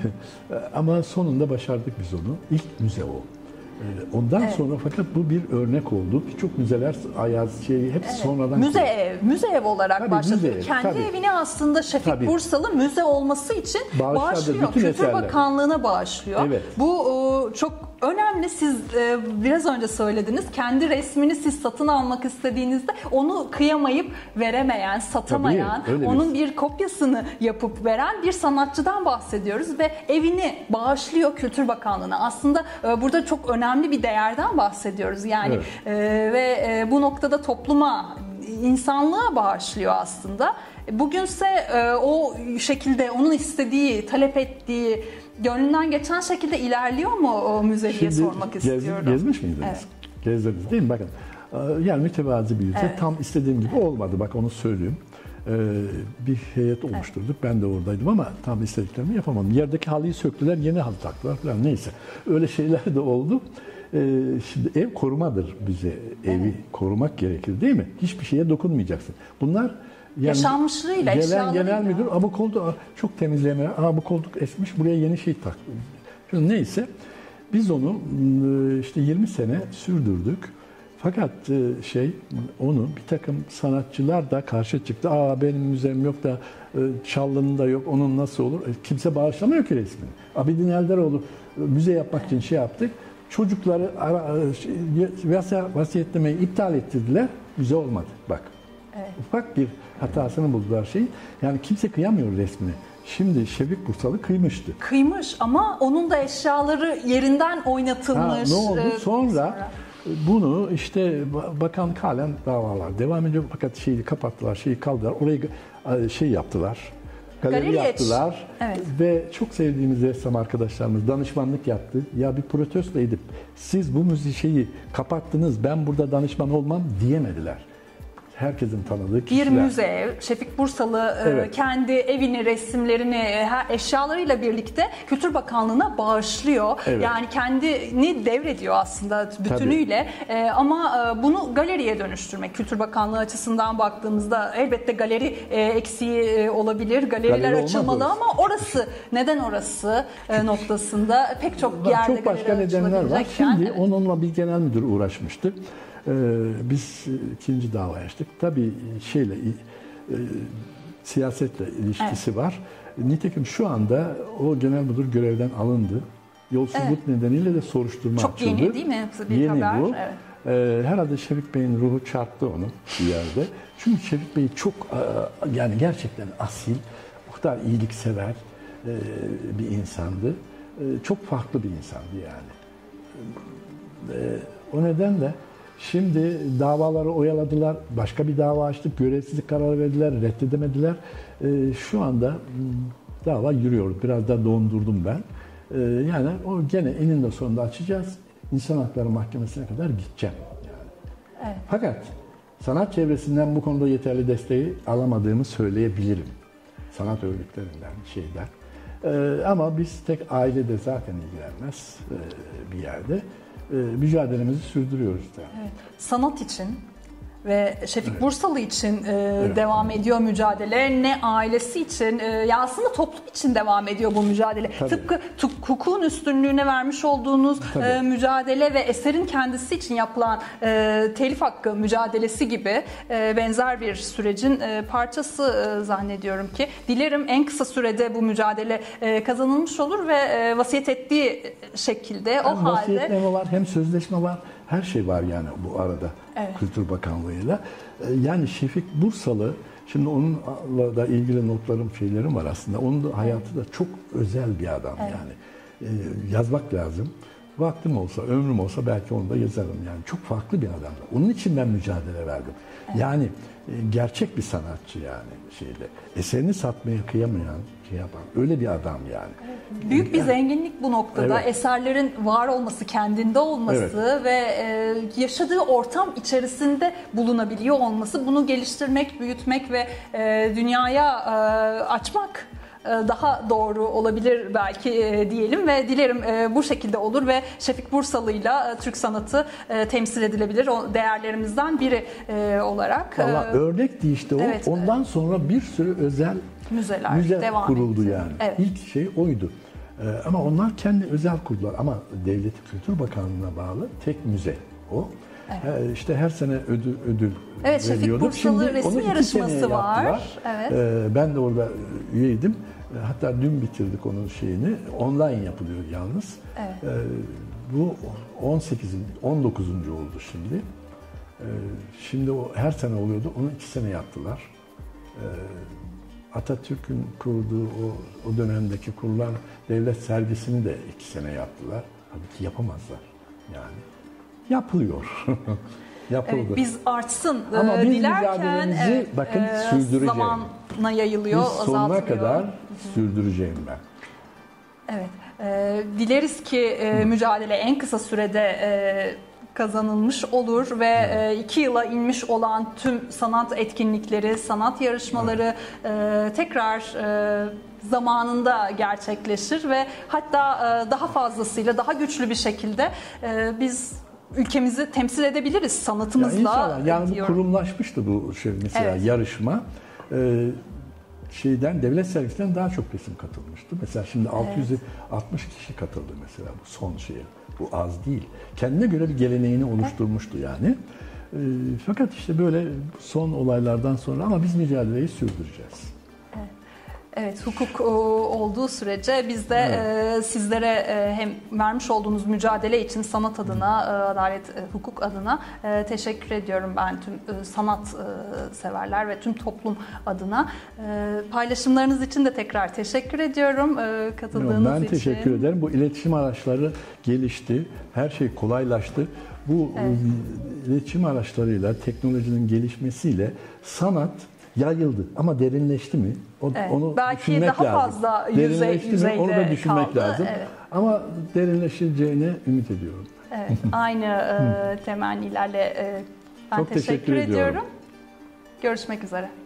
Ama sonunda başardık biz onu. İlk müze o. Ondan evet. sonra fakat bu bir örnek oldu. Birçok müzeler, Ayaz şeyi hepsi evet. sonradan... Müze kurdu. ev, müze ev olarak tabii, başladı. Ev, Kendi tabii. evini aslında Şefik tabii. Bursalı müze olması için Bağışladı, bağışlıyor. Kültür eserler. Bakanlığı'na bağışlıyor. Evet. Bu çok önemli. Siz biraz önce söylediniz. Kendi resmini siz satın almak istediğinizde onu kıyamayıp veremeyen, satamayan, tabii, onun bir kopyasını yapıp veren bir sanatçıdan bahsediyoruz ve evini bağışlıyor Kültür Bakanlığı'na. Aslında burada çok önemli bir değerden bahsediyoruz. Yani evet. e, ve e, bu noktada topluma, insanlığa bağışlıyor aslında. Bugünse e, o şekilde onun istediği, talep ettiği, gönlünden geçen şekilde ilerliyor mu o müze diye sormak gez, istiyorum. Gezmiş miydiniz? Evet. Gezdiniz değil mi? Bakın yani mütevazi bir ülke. Evet. Tam istediğim gibi olmadı. Bak onu söyleyeyim. Ee, bir heyet oluşturduk. Evet. Ben de oradaydım ama tam istediklerimi yapamadım. Yerdeki halıyı söktüler, yeni halı taktılar falan neyse. Öyle şeyler de oldu. Ee, şimdi ev korumadır bize. Evi evet. korumak gerekir değil mi? Hiçbir şeye dokunmayacaksın. Bunlar yani yaşanmışlığıyla, gelen genel müdür, ama bu koltuk çok temizleme, ama bu koltuk esmiş, buraya yeni şey taktı. Neyse biz onu işte yirmi sene sürdürdük. Fakat şey onu bir takım sanatçılar da karşı çıktı. Aa benim müzem yok da Çallı'nın da yok. Onun nasıl olur? Kimse bağışlamıyor ki resmini. Abidin Eldaroğlu müze yapmak için şey yaptık. Çocukları vasiyetlemeyi iptal ettirdiler. Müze olmadı. Bak. Evet. Ufak bir hatasını buldular şeyi. Yani kimse kıyamıyor resmini. Şimdi Şefik Bursalı kıymıştı. Kıymış ama onun da eşyaları yerinden oynatılmış. Ha, ne oldu? Sonra, sonra bunu işte bakan halen davalar devam ediyor. Fakat şeyi kapattılar, şeyi kaldırdılar. Orayı şey yaptılar. Galeri, galeri yaptılar. Evet. Ve çok sevdiğimiz ressam arkadaşlarımız danışmanlık yaptı. Ya bir protesto edip siz bu müziği şeyi kapattınız, ben burada danışman olmam diyemediler. Herkesin tanıdığı kişiler. Bir müze, Şefik Bursalı evet. kendi evini, resimlerini, eşyalarıyla birlikte Kültür Bakanlığı'na bağışlıyor. Evet. Yani kendini devrediyor aslında bütünüyle. Tabii. Ama bunu galeriye dönüştürmek, Kültür Bakanlığı açısından baktığımızda elbette galeri eksiği olabilir. Galeriler galeri açılmalı ama orası, neden orası noktasında pek çok yerde çok başka nedenler var. Şimdi evet. onunla bir genel müdür uğraşmıştı. Ee, biz ikinci dava açtık. Tabii şeyle e, siyasetle ilişkisi evet. var. Nitekim şu anda o genel müdür görevden alındı. Yolsuzluk evet. nedeniyle de soruşturma Çok açıldı. Çok yeni değil mi bir yeni haber? bu. Evet. Ee, herhalde Şefik Bey'in ruhu çarptı onu bir yerde. Çünkü Şefik Bey çok yani gerçekten asil, o kadar iyiliksever bir insandı. Çok farklı bir insandı yani. O nedenle şimdi davaları oyaladılar, başka bir dava açtık, görevsizlik kararı verdiler, reddedemediler. Şu anda dava yürüyor, biraz da dondurdum ben. Yani o gene eninde sonunda açacağız. İnsan Hakları Mahkemesi'ne kadar gideceğim. Yani. Evet. Fakat sanat çevresinden bu konuda yeterli desteği alamadığımı söyleyebilirim. Sanat örgütlerinden, şeyden. Ee, ama biz tek ailede zaten ilgilenmez e, bir yerde. E, mücadelemizi sürdürüyoruz da. Evet. Sanat için ve Şefik evet. Bursalı için e, evet. devam ediyor mücadele. Ne ailesi için, e, ya aslında toplum için devam ediyor bu mücadele. Tabii. Tıpkı hukukun üstünlüğüne vermiş olduğunuz e, mücadele ve eserin kendisi için yapılan e, telif hakkı mücadelesi gibi e, benzer bir sürecin e, parçası e, zannediyorum ki. Dilerim en kısa sürede bu mücadele e, kazanılmış olur ve e, vasiyet ettiği şekilde hem o halde... Hem vasiyetleme var, hem sözleşme var. Her şey var yani bu arada evet. Kültür Bakanlığı'yla. Yani Şefik Bursalı, şimdi onunla da ilgili notlarım, şeylerim var aslında. Onun da hayatı da çok özel bir adam evet. yani. Ee, yazmak lazım. Vaktim olsa, ömrüm olsa belki onu da yazarım yani. Çok farklı bir adam. Onun için ben mücadele verdim. Evet. Yani e, gerçek bir sanatçı yani şeyle. Eserini satmaya kıyamayan, şey yapan öyle bir adam yani. Evet. Büyük bir yani, zenginlik bu noktada. Evet. Eserlerin var olması, kendinde olması evet. ve e, yaşadığı ortam içerisinde bulunabiliyor olması, bunu geliştirmek, büyütmek ve e, dünyaya e, açmak daha doğru olabilir belki diyelim ve dilerim bu şekilde olur ve Şefik Bursalı'yla Türk sanatı temsil edilebilir o değerlerimizden biri olarak. Valla örnekti işte o. Evet. Ondan sonra bir sürü özel müzeler müze devam kuruldu etti. Yani. Evet. İlk şey oydu. Ama onlar kendi özel kurdular ama Devlet Kültür Bakanlığı'na bağlı tek müze o. Evet. İşte her sene ödül, ödül evet, veriyorduk. Şefik Bursalı resim yarışması var. Evet. Ben de orada üyeydim. Hatta dün bitirdik onun şeyini. Online yapılıyor yalnız. Evet. Bu on sekizinci on dokuzuncu oldu şimdi. Şimdi o her sene oluyordu. Onu iki sene yaptılar. Atatürk'ün kurduğu o, o dönemdeki kurulan devlet sergisini de iki sene yaptılar. Tabii ki yapamazlar yani. Yapılıyor. Yapıldı. Evet, biz artsın ama e, biz dilerken evet, bakın e, sürdüreceğiz. Zamana yayılıyor, biz sonuna kadar sürdüreceğim ben. Evet. E, dileriz ki e, mücadele en kısa sürede e, kazanılmış olur ve evet. iki yıla inmiş olan tüm sanat etkinlikleri, sanat yarışmaları evet. tekrar zamanında gerçekleşir ve hatta daha fazlasıyla, daha güçlü bir şekilde biz ülkemizi temsil edebiliriz sanatımızla. Ya inşallah. Yani bu kurumlaşmıştı bu şey mesela evet. yarışma. Ee, şeyden devlet sergisinden daha çok resim katılmıştı. Mesela şimdi evet. altı yüz altmış kişi katıldı mesela bu son şeye. Bu az değil. Kendine göre bir geleneğini oluşturmuştu yani. E, fakat işte böyle son olaylardan sonra ama biz mücadeleyi sürdüreceğiz. Evet, evet hukuk o, olduğu sürece biz de evet. e, sizlere e, hem vermiş olduğunuz mücadele için sanat adına, e, adalet, e, hukuk adına e, teşekkür ediyorum ben tüm e, sanat e, severler ve tüm toplum adına. E, paylaşımlarınız için de tekrar teşekkür ediyorum e, katıldığınız ben için. Ben teşekkür ederim. Bu iletişim araçları gelişti. Her şey kolaylaştı. Bu evet. iletişim araçlarıyla, teknolojinin gelişmesiyle sanat yayıldı ama derinleşti mi? O, evet, onu belki düşünmek daha lazım. fazla yüzey, yüzeyde onu da düşünmek kaldı. lazım. Evet. Ama derinleşeceğine ümit ediyorum. Evet, aynı e, temennilerle e, ben Çok teşekkür, teşekkür ediyorum. ediyorum. Görüşmek üzere.